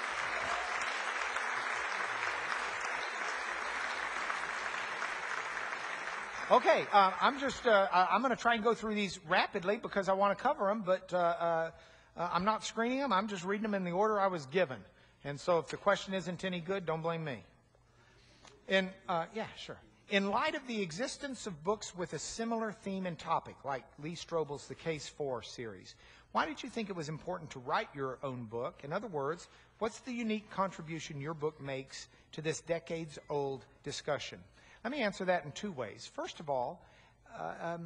Okay, I'm going to try and go through these rapidly because I want to cover them, but I'm not screening them. I'm just reading them in the order I was given. And so if the question isn't any good, don't blame me. Yeah, sure. In light of the existence of books with a similar theme and topic, like Lee Strobel's The Case For series, why did you think it was important to write your own book? In other words, what's the unique contribution your book makes to this decades-old discussion? Let me answer that in two ways. First of all, I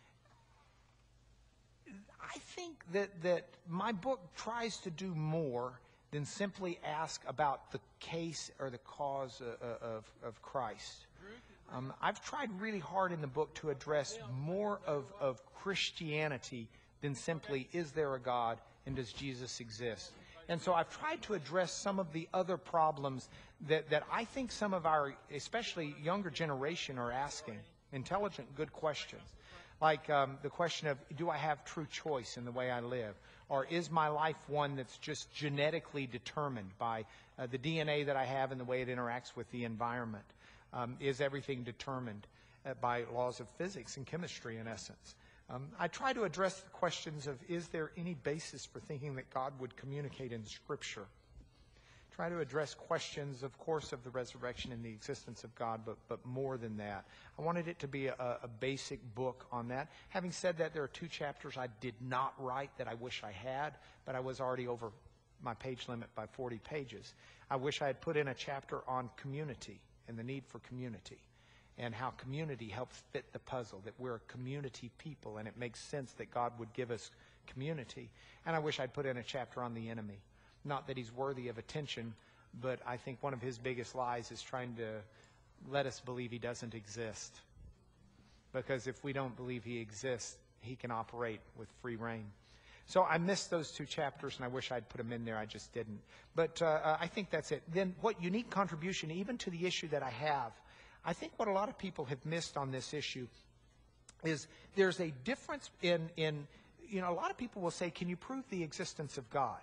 think that my book tries to do more than simply ask about the case or the cause of Christ. I've tried really hard in the book to address more of Christianity than simply, is there a God and does Jesus exist? And so I've tried to address some of the other problems that I think some of our, especially younger generation, are asking. Intelligent, good questions. Like the question of, do I have true choice in the way I live? Or is my life one that's just genetically determined by the DNA that I have and the way it interacts with the environment? Is everything determined by laws of physics and chemistry, in essence? I try to address the questions of, is there any basis for thinking that God would communicate in Scripture? Try to address questions, of course, of the resurrection and the existence of God, but more than that. I wanted it to be a basic book on that. Having said that, there are 2 chapters I did not write that I wish I had, but I was already over my page limit by 40 pages. I wish I had put in a chapter on community and the need for community, and how community helps fit the puzzle, that we're a community people, and it makes sense that God would give us community. And I wish I'd put in a chapter on the enemy. Not that he's worthy of attention, but I think one of his biggest lies is trying to let us believe he doesn't exist. Because if we don't believe he exists, he can operate with free rein. So I missed those 2 chapters, and I wish I'd put them in there. I just didn't. But I think that's it. Then what unique contribution, even to the issue that I have, I think what a lot of people have missed on this issue is there's a difference in a lot of people will say, can you prove the existence of God?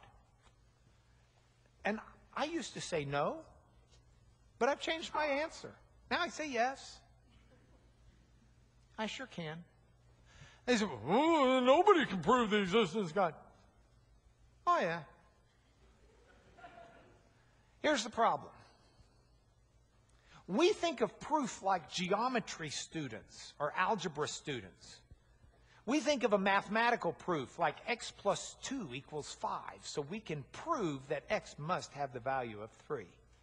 And I used to say no, but I've changed my answer. Now I say yes. I sure can. They say, oh, nobody can prove the existence of God. Oh, yeah. Here's the problem. We think of proof like geometry students or algebra students. We think of a mathematical proof like x plus 2 equals 5, so we can prove that x must have the value of 3.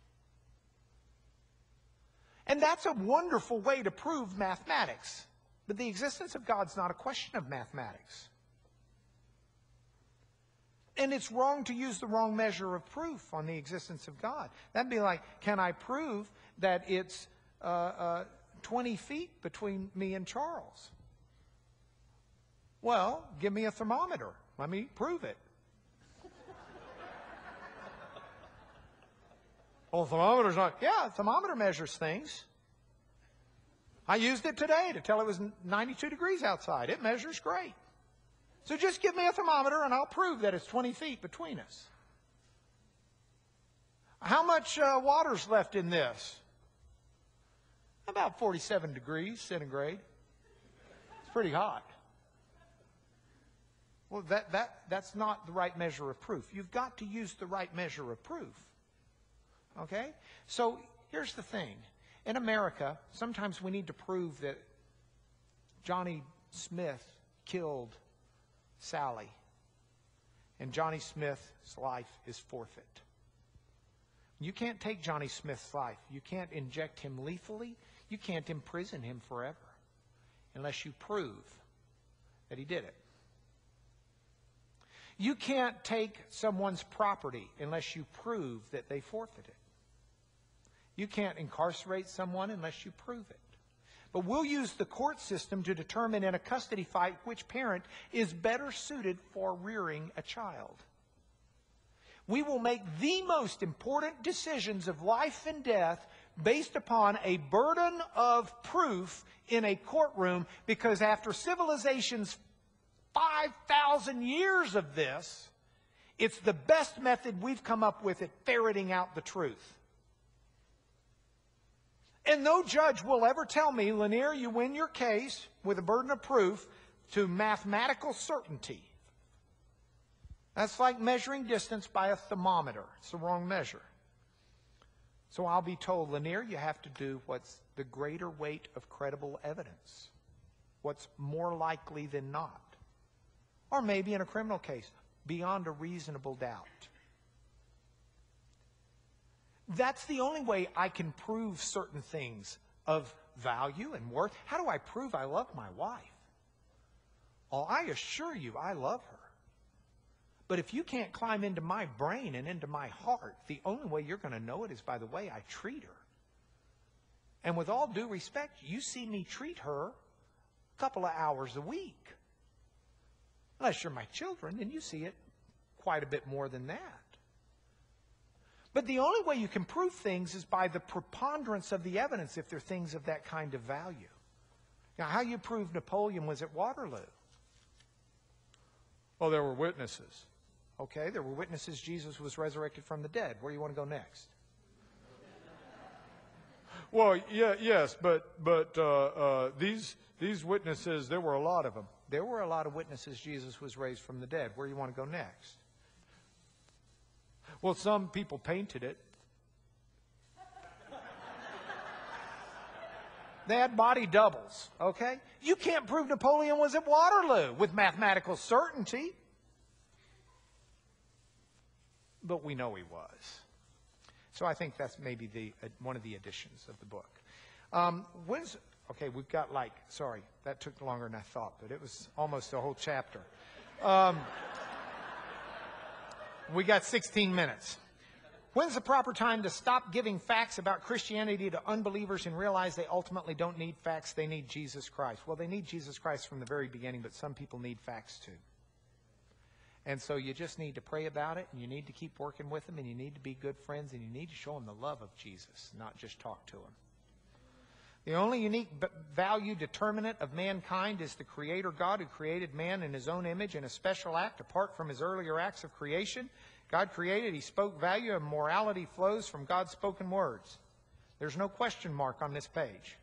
And that's a wonderful way to prove mathematics. But the existence of God's not a question of mathematics. And it's wrong to use the wrong measure of proof on the existence of God. That'd be like, can I prove that it's 20 feet between me and Charles? Well, give me a thermometer. Let me prove it. Well, thermometer's not... Yeah, thermometer measures things. I used it today to tell it was 92 degrees outside. It measures great. So just give me a thermometer and I'll prove that it's 20 feet between us. How much water's left in this? About 47 degrees centigrade. It's pretty hot. Well, that's not the right measure of proof. You've got to use the right measure of proof. Okay? So here's the thing. In America, sometimes we need to prove that Johnny Smith killed Sally, and Johnny Smith's life is forfeit. You can't take Johnny Smith's life. You can't inject him lethally. You can't imprison him forever unless you prove that he did it. You can't take someone's property unless you prove that they forfeited. You can't incarcerate someone unless you prove it. But we'll use the court system to determine in a custody fight which parent is better suited for rearing a child. We will make the most important decisions of life and death based upon a burden of proof in a courtroom, because after civilization's 5,000 years of this, it's the best method we've come up with at ferreting out the truth. And no judge will ever tell me, Lanier, you win your case with a burden of proof to mathematical certainty. That's like measuring distance by a thermometer. It's the wrong measure. So I'll be told, Lanier, you have to do what's the greater weight of credible evidence. What's more likely than not. Or maybe in a criminal case, beyond a reasonable doubt. That's the only way I can prove certain things of value and worth. How do I prove I love my wife? Oh, I assure you I love her. But if you can't climb into my brain and into my heart, the only way you're going to know it is by the way I treat her. And with all due respect, you see me treat her a couple of hours a week. Unless you're my children, then you see it quite a bit more than that. But the only way you can prove things is by the preponderance of the evidence if they're things of that kind of value. Now, how you prove Napoleon was at Waterloo? Oh, there were witnesses. Okay, there were witnesses Jesus was resurrected from the dead. Where do you want to go next? Well, yes, but these witnesses, there were a lot of them. There were a lot of witnesses Jesus was raised from the dead. Where do you want to go next? Well, some people painted it. They had body doubles, okay? You can't prove Napoleon was at Waterloo with mathematical certainty. But we know he was. So I think that's maybe one of the additions of the book. Okay, we've got sorry, that took longer than I thought, but it was almost a whole chapter. We got 16 minutes. When's the proper time to stop giving facts about Christianity to unbelievers and realize they ultimately don't need facts, they need Jesus Christ? Well, they need Jesus Christ from the very beginning, but some people need facts too. And so you just need to pray about it, and you need to keep working with them, and you need to be good friends, and you need to show them the love of Jesus, not just talk to them. The only unique value determinant of mankind is the Creator God who created man in His own image in a special act apart from His earlier acts of creation. God created, He spoke value, and morality flows from God's spoken words. There's no question mark on this page.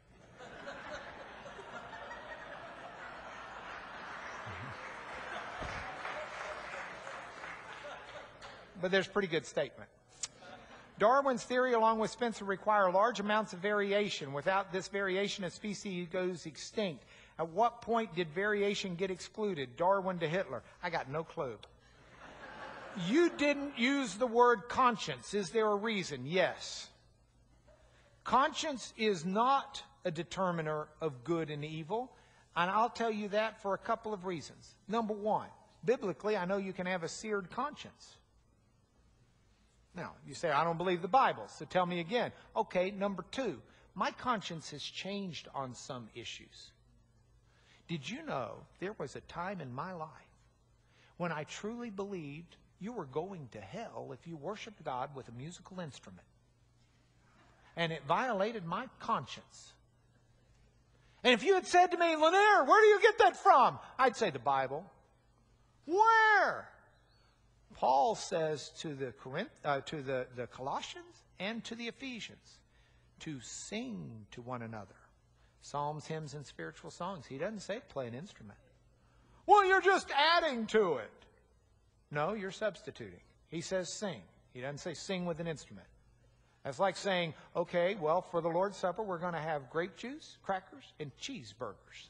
But there's a pretty good statement. Darwin's theory, along with Spencer, require large amounts of variation. Without this variation, a species goes extinct. At what point did variation get excluded? Darwin to Hitler. I got no clue. You didn't use the word conscience. Is there a reason? Yes. Conscience is not a determiner of good and evil, and I'll tell you that for a couple of reasons. Number one, biblically, I know you can have a seared conscience. Now, you say, I don't believe the Bible, so tell me again. Okay, number two, my conscience has changed on some issues. Did you know there was a time in my life when I truly believed you were going to hell if you worshiped God with a musical instrument? And it violated my conscience. And if you had said to me, Lanier, where do you get that from? I'd say the Bible. Where? Paul says to the Colossians and to the Ephesians to sing to one another. Psalms, hymns, and spiritual songs. He doesn't say play an instrument. Well, you're just adding to it. No, you're substituting. He says sing. He doesn't say sing with an instrument. That's like saying, okay, well, for the Lord's Supper, we're going to have grape juice, crackers, and cheeseburgers.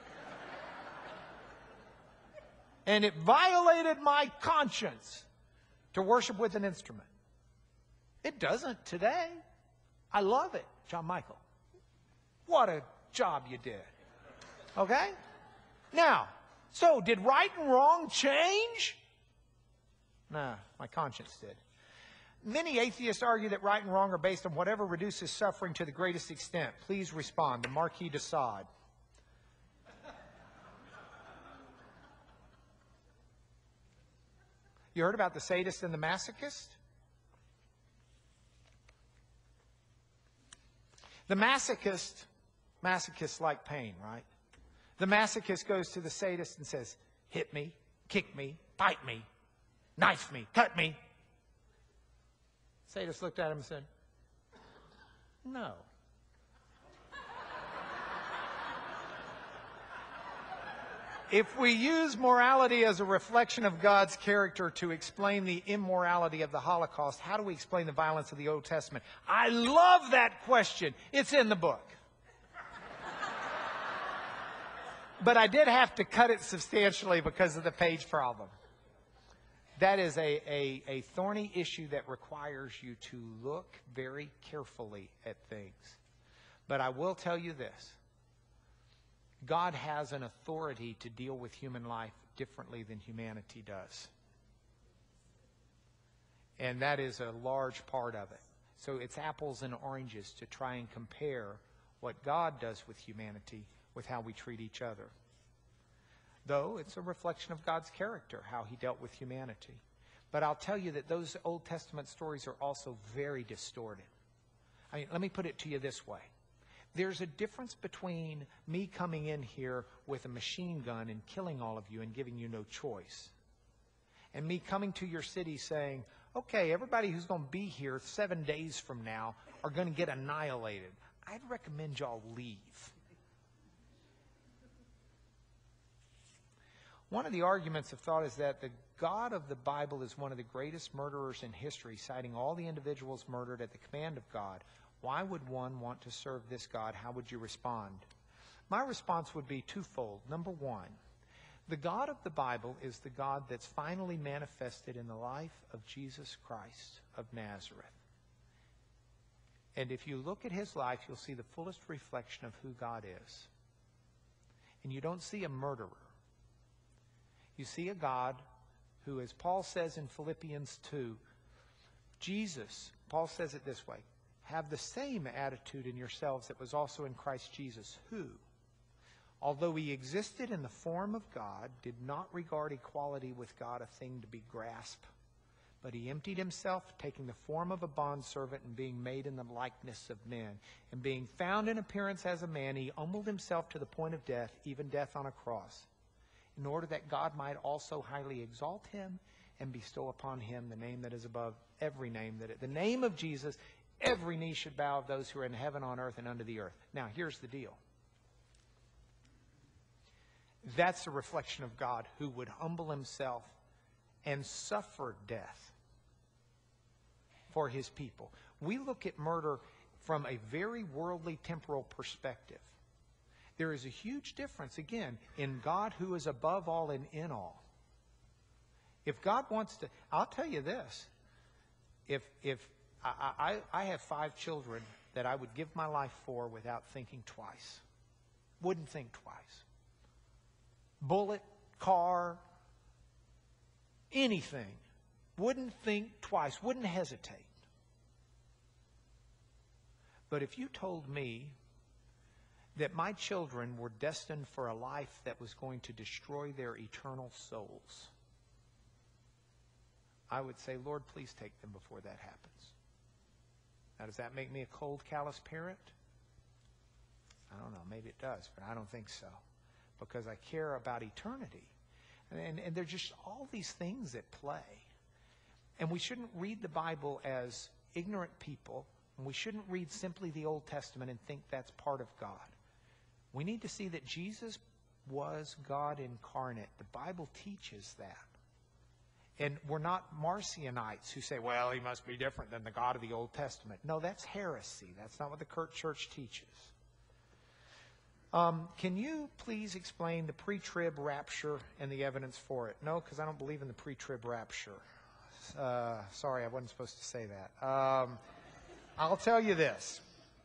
And it violated my conscience to worship with an instrument. It doesn't today. I love it, John Michael. What a job you did. Okay? Now, so did right and wrong change? Nah, my conscience did. Many atheists argue that right and wrong are based on whatever reduces suffering to the greatest extent. Please respond. The Marquis de Sade. You heard about the sadist and the masochist? The masochists like pain, right? The masochist goes to the sadist and says, hit me, kick me, bite me, knife me, cut me. Sadist looked at him and said, no. If we use morality as a reflection of God's character to explain the immorality of the Holocaust, how do we explain the violence of the Old Testament? I love that question. It's in the book. But I did have to cut it substantially because of the page problem. That is a thorny issue that requires you to look very carefully at things. But I will tell you this. God has an authority to deal with human life differently than humanity does. And that is a large part of it. So it's apples and oranges to try and compare what God does with humanity with how we treat each other. Though it's a reflection of God's character, how He dealt with humanity. But I'll tell you that those Old Testament stories are also very distorted. I mean, let me put it to you this way. There's a difference between me coming in here with a machine gun and killing all of you and giving you no choice, and me coming to your city saying, okay, everybody who's going to be here 7 days from now are going to get annihilated. I'd recommend y'all leave. One of the arguments of thought is that the God of the Bible is one of the greatest murderers in history, citing all the individuals murdered at the command of God. Why would one want to serve this God? How would you respond? My response would be twofold. Number one, the God of the Bible is the God that's finally manifested in the life of Jesus Christ of Nazareth. And if you look at his life, you'll see the fullest reflection of who God is. And you don't see a murderer. You see a God who, as Paul says in Philippians 2, Jesus, Paul says it this way, have the same attitude in yourselves that was also in Christ Jesus, who, although he existed in the form of God, did not regard equality with God a thing to be grasped, but he emptied himself, taking the form of a bondservant and being made in the likeness of men. And being found in appearance as a man, he humbled himself to the point of death, even death on a cross, in order that God might also highly exalt him and bestow upon him the name that is above every name, that at the name of Jesus, every knee should bow of those who are in heaven, on earth, and under the earth. Now, here's the deal. That's a reflection of God who would humble himself and suffer death for his people. We look at murder from a very worldly, temporal perspective. There is a huge difference, again, in God who is above all and in all. If God wants to, I'll tell you this, if I have 5 children that I would give my life for without thinking twice. Wouldn't think twice. Bullet, car, anything. Wouldn't think twice. Wouldn't hesitate. But if you told me that my children were destined for a life that was going to destroy their eternal souls, I would say, Lord, please take them before that happens. Now, does that make me a cold, callous parent? I don't know. Maybe it does, but I don't think so. Because I care about eternity. And there are just all these things at play. And we shouldn't read the Bible as ignorant people. And we shouldn't read simply the Old Testament and think that's part of God. We need to see that Jesus was God incarnate. The Bible teaches that. And we're not Marcionites who say, well, he must be different than the God of the Old Testament. No, that's heresy. That's not what the church teaches. Can you please explain the pre-trib rapture and the evidence for it? No, because I don't believe in the pre-trib rapture. Sorry, I wasn't supposed to say that. I'll tell you this.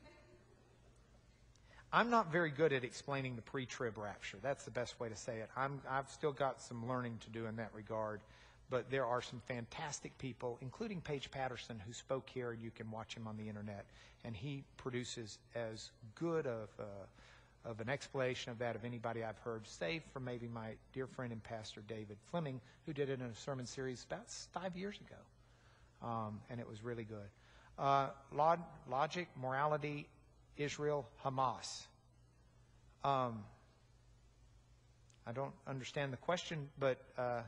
I'm not very good at explaining the pre-trib rapture. That's the best way to say it. I've still got some learning to do in that regard. But there are some fantastic people, including Paige Patterson, who spoke here, and you can watch him on the internet. And he produces as good of an explanation of that of anybody I've heard, save for maybe my dear friend and pastor David Fleming, who did it in a sermon series about 5 years ago. And it was really good. Logic, morality, Israel, Hamas. I don't understand the question, but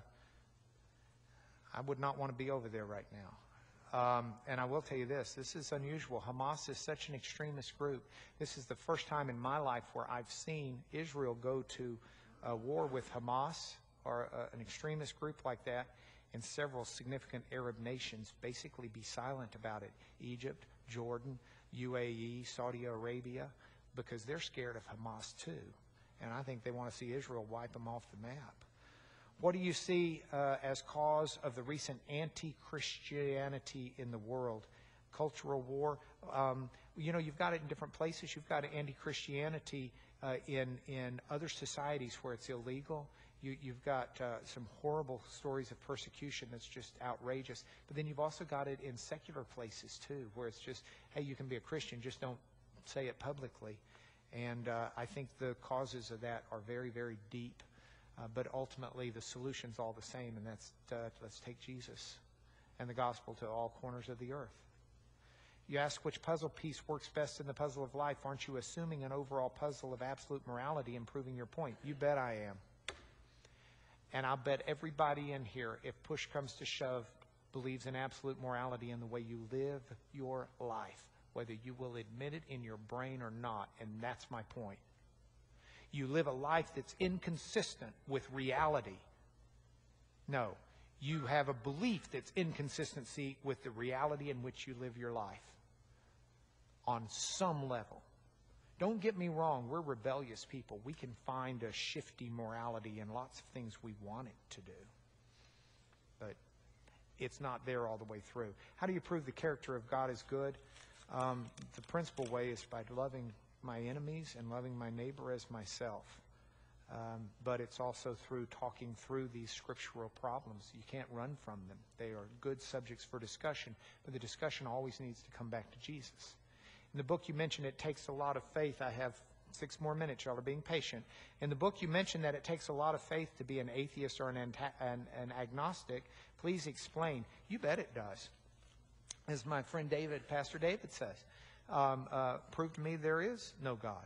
I would not want to be over there right now. And I will tell you this is unusual. Hamas is such an extremist group. This is the first time in my life where I've seen Israel go to a war with Hamas or an extremist group like that, and several significant Arab nations basically be silent about it. Egypt, Jordan, UAE, Saudi Arabia, because they're scared of Hamas too. And I think they want to see Israel wipe them off the map. What do you see as cause of the recent anti-Christianity in the world? Cultural war. You've got it in different places. You've got anti-Christianity in other societies where it's illegal. You've got some horrible stories of persecution that's just outrageous. But then you've also got it in secular places too, where it's just, hey, you can be a Christian, just don't say it publicly. And I think the causes of that are very, very deep. But ultimately, the solution's all the same, and that's let's take Jesus and the gospel to all corners of the earth. You ask which puzzle piece works best in the puzzle of life. Aren't you assuming an overall puzzle of absolute morality and proving your point? You bet I am. And I'll bet everybody in here, if push comes to shove, believes in absolute morality in the way you live your life, whether you will admit it in your brain or not, and that's my point. You live a life that's inconsistent with reality. No, you have a belief that's inconsistency with the reality in which you live your life on some level. Don't get me wrong, we're rebellious people. We can find a shifty morality in lots of things we want it to do. But it's not there all the way through. How do you prove the character of God is good? The principal way is by loving my enemies and loving my neighbor as myself. But it's also through talking through these scriptural problems. You can't run from them. They are good subjects for discussion, but the discussion always needs to come back to Jesus. In the book you mentioned, it takes a lot of faith. I have 6 more minutes. Y'all are being patient. In the book you mentioned that it takes a lot of faith to be an atheist or an agnostic. Please explain. You bet it does. As my friend David, Pastor David says, prove to me there is no God.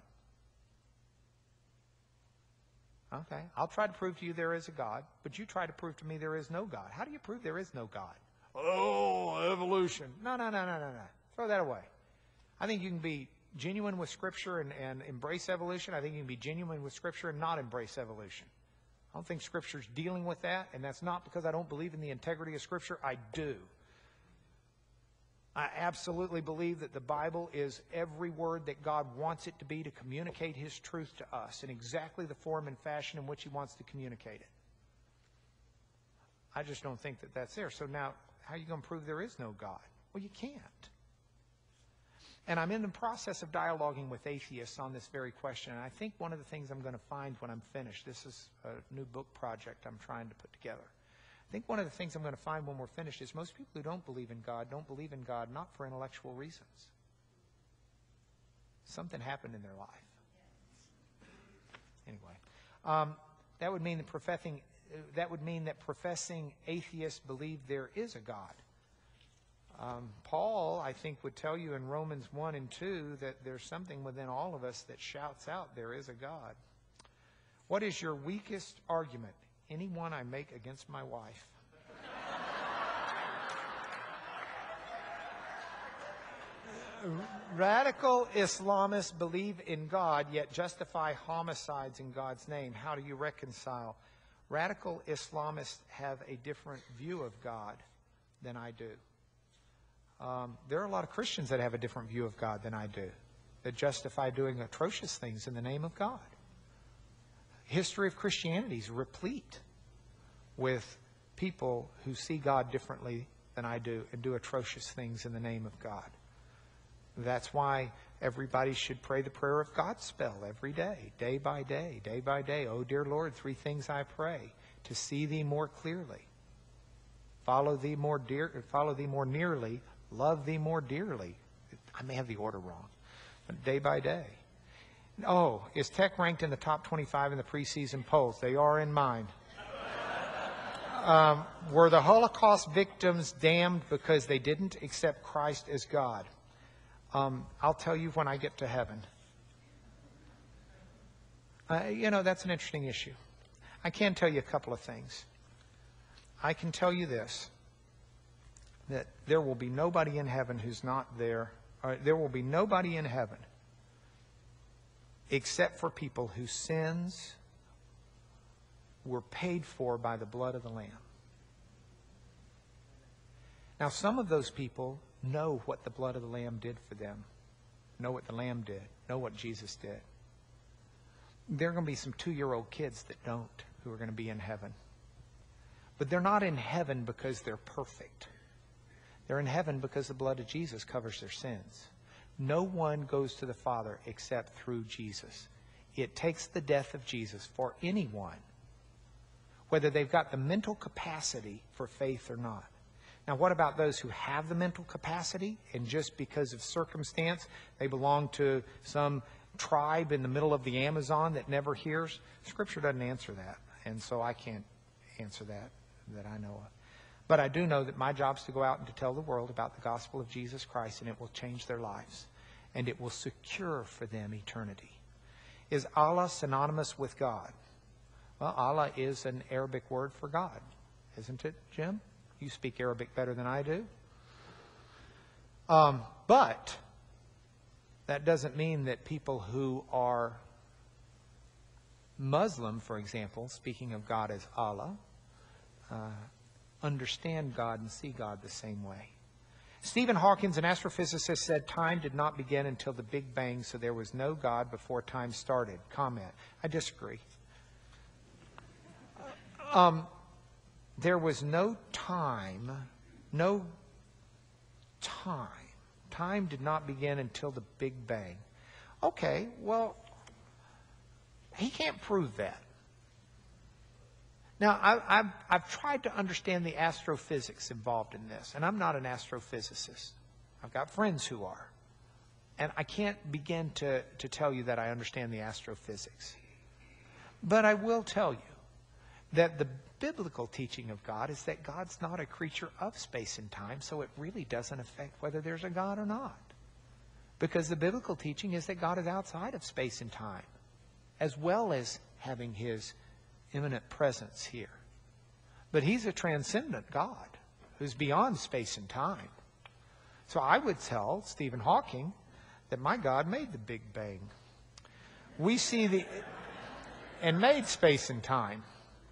Okay, I'll try to prove to you there is a God, but you try to prove to me there is no God. How do you prove there is no God? Oh, evolution. No. Throw that away. I think you can be genuine with Scripture and embrace evolution. I think you can be genuine with Scripture and not embrace evolution. I don't think Scripture's dealing with that, and that's not because I don't believe in the integrity of Scripture. I do. I absolutely believe that the Bible is every word that God wants it to be to communicate His truth to us in exactly the form and fashion in which He wants to communicate it. I just don't think that that's there. So now, how are you going to prove there is no God? Well, you can't. And I'm in the process of dialoguing with atheists on this very question. And I think one of the things I'm going to find when I'm finished, this is a new book project I'm trying to put together. I think one of the things I'm going to find when we're finished is most people who don't believe in God not for intellectual reasons. Something happened in their life. Anyway, that would mean that professing atheists believe there is a God. Paul, I think, would tell you in Romans 1 and 2 that there's something within all of us that shouts out, there is a God. What is your weakest argument? Any one I make against my wife. Radical Islamists believe in God, yet justify homicides in God's name. How do you reconcile? Radical Islamists have a different view of God than I do. There are a lot of Christians that have a different view of God than I do, that justify doing atrocious things in the name of God. History of Christianity is replete with people who see God differently than I do and do atrocious things in the name of God. That's why everybody should pray the prayer of Godspell every day by day, day by day. Oh, dear Lord, 3 things I pray: to see Thee more clearly, follow Thee more nearly, love Thee more dearly. I may have the order wrong, but day by day. Oh, is Tech ranked in the top 25 in the preseason polls? They are in mine. Were the Holocaust victims damned because they didn't accept Christ as God? I'll tell you when I get to heaven. That's an interesting issue. I can tell you a couple of things. I can tell you this, that there will be nobody in heaven who's not there. There will be nobody in heaven except for people whose sins were paid for by the blood of the Lamb. Now, some of those people know what the blood of the Lamb did for them, know what the Lamb did, know what Jesus did. There are going to be some 2-year-old kids that don't, who are going to be in heaven. But they're not in heaven because they're perfect. They're in heaven because the blood of Jesus covers their sins. No one goes to the Father except through Jesus. It takes the death of Jesus for anyone, whether they've got the mental capacity for faith or not. Now, what about those who have the mental capacity and just because of circumstance, they belong to some tribe in the middle of the Amazon that never hears? Scripture doesn't answer that, and so I can't answer that I know But I do know that my job is to go out and to tell the world about the gospel of Jesus Christ, and it will change their lives. And it will secure for them eternity. Is Allah synonymous with God? Well, Allah is an Arabic word for God. Isn't it, Jim? You speak Arabic better than I do. But that doesn't mean that people who are Muslim, for example, speaking of God as Allah, understand God and see God the same way. Stephen Hawking, an astrophysicist, said time did not begin until the Big Bang, so there was no God before time started. Comment. I disagree. There was no time. Time did not begin until the Big Bang. Okay, well, he can't prove that. Now, I've tried to understand the astrophysics involved in this, and I'm not an astrophysicist. I've got friends who are. And I can't begin to tell you that I understand the astrophysics. But I will tell you that the biblical teaching of God is that God's not a creature of space and time, so it really doesn't affect whether there's a God or not. Because the biblical teaching is that God is outside of space and time, as well as having His immanent presence here. But He's a transcendent God who's beyond space and time. So I would tell Stephen Hawking that my God made the Big Bang. We see and made space and time.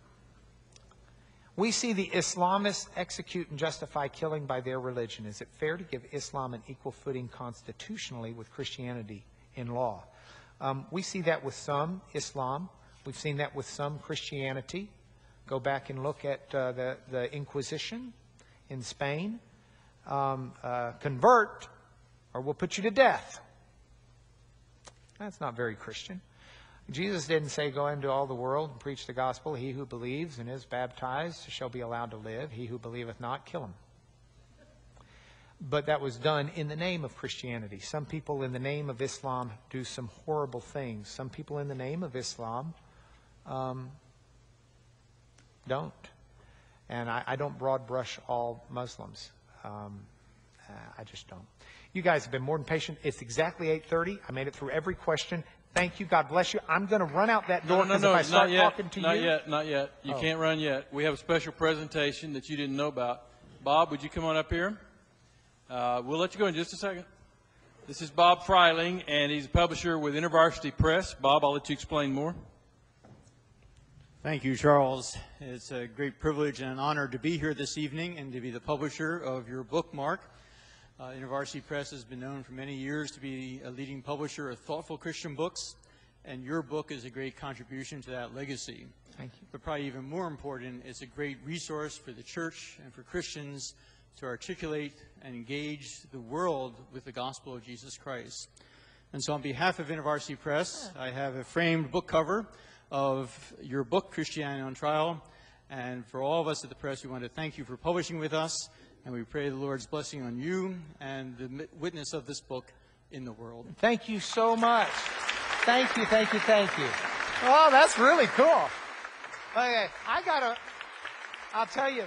We see the Islamists execute and justify killing by their religion. Is it fair to give Islam an equal footing constitutionally with Christianity in law? We see that with some Islam. We've seen that with some Christianity. Go back and look at the Inquisition in Spain. Convert or we'll put you to death. That's not very Christian. Jesus didn't say, go into all the world and preach the gospel. He who believes and is baptized shall be allowed to live. He who believeth not, kill him. But that was done in the name of Christianity. Some people in the name of Islam do some horrible things. Some people in the name of Islam don't. And I don't broad brush all Muslims. I just don't. You guys have been more than patient. It's exactly 8:30. I made it through every question. Thank you. God bless you. I'm going to run out that door because if I start talking to you. Not yet. You can't run yet. We have a special presentation that you didn't know about. Bob, would you come on up here? We'll let you go in just a second. This is Bob Freiling, and he's a publisher with InterVarsity Press. Bob, I'll let you explain more. Thank you, Charles. It's a great privilege and an honor to be here this evening and to be the publisher of your bookmark. InterVarsity Press has been known for many years to be a leading publisher of thoughtful Christian books, and your book is a great contribution to that legacy. Thank you. But probably even more important, it's a great resource for the church and for Christians to articulate and engage the world with the gospel of Jesus Christ. And so on behalf of InterVarsity Press, I have a framed book cover of your book, Christianity on Trial. And for all of us at the press, we want to thank you for publishing with us. And we pray the Lord's blessing on you and the witness of this book in the world. Thank you so much. Thank you, thank you, thank you. Oh, that's really cool. Okay, I'll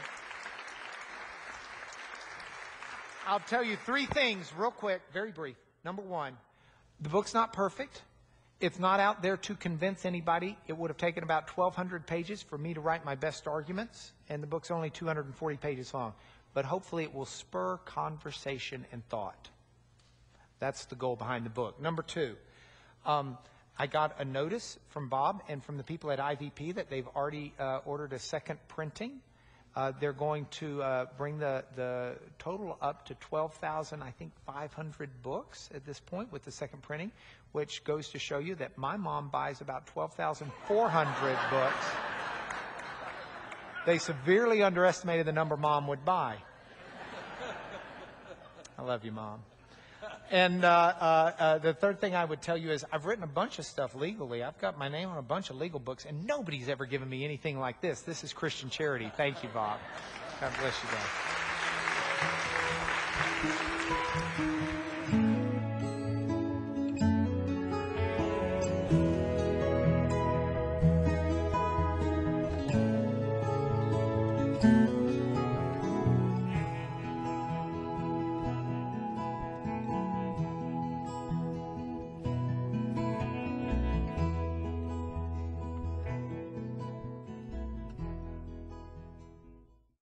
tell you three things real quick, very brief. Number one, the book's not perfect. It's not out there to convince anybody. It would have taken about 1,200 pages for me to write my best arguments, and the book's only 240 pages long. But hopefully it will spur conversation and thought. That's the goal behind the book. Number two, I got a notice from Bob and from the people at IVP that they've already ordered a second printing. They're going to bring the total up to 12,500 books at this point with the second printing, which goes to show you that my mom buys about 12,400 books. They severely underestimated the number Mom would buy. I love you, Mom. And the third thing I would tell you is I've written a bunch of stuff legally. I've got my name on a bunch of legal books, and nobody's ever given me anything like this. This is Christian charity. Thank you, Bob. God bless you guys.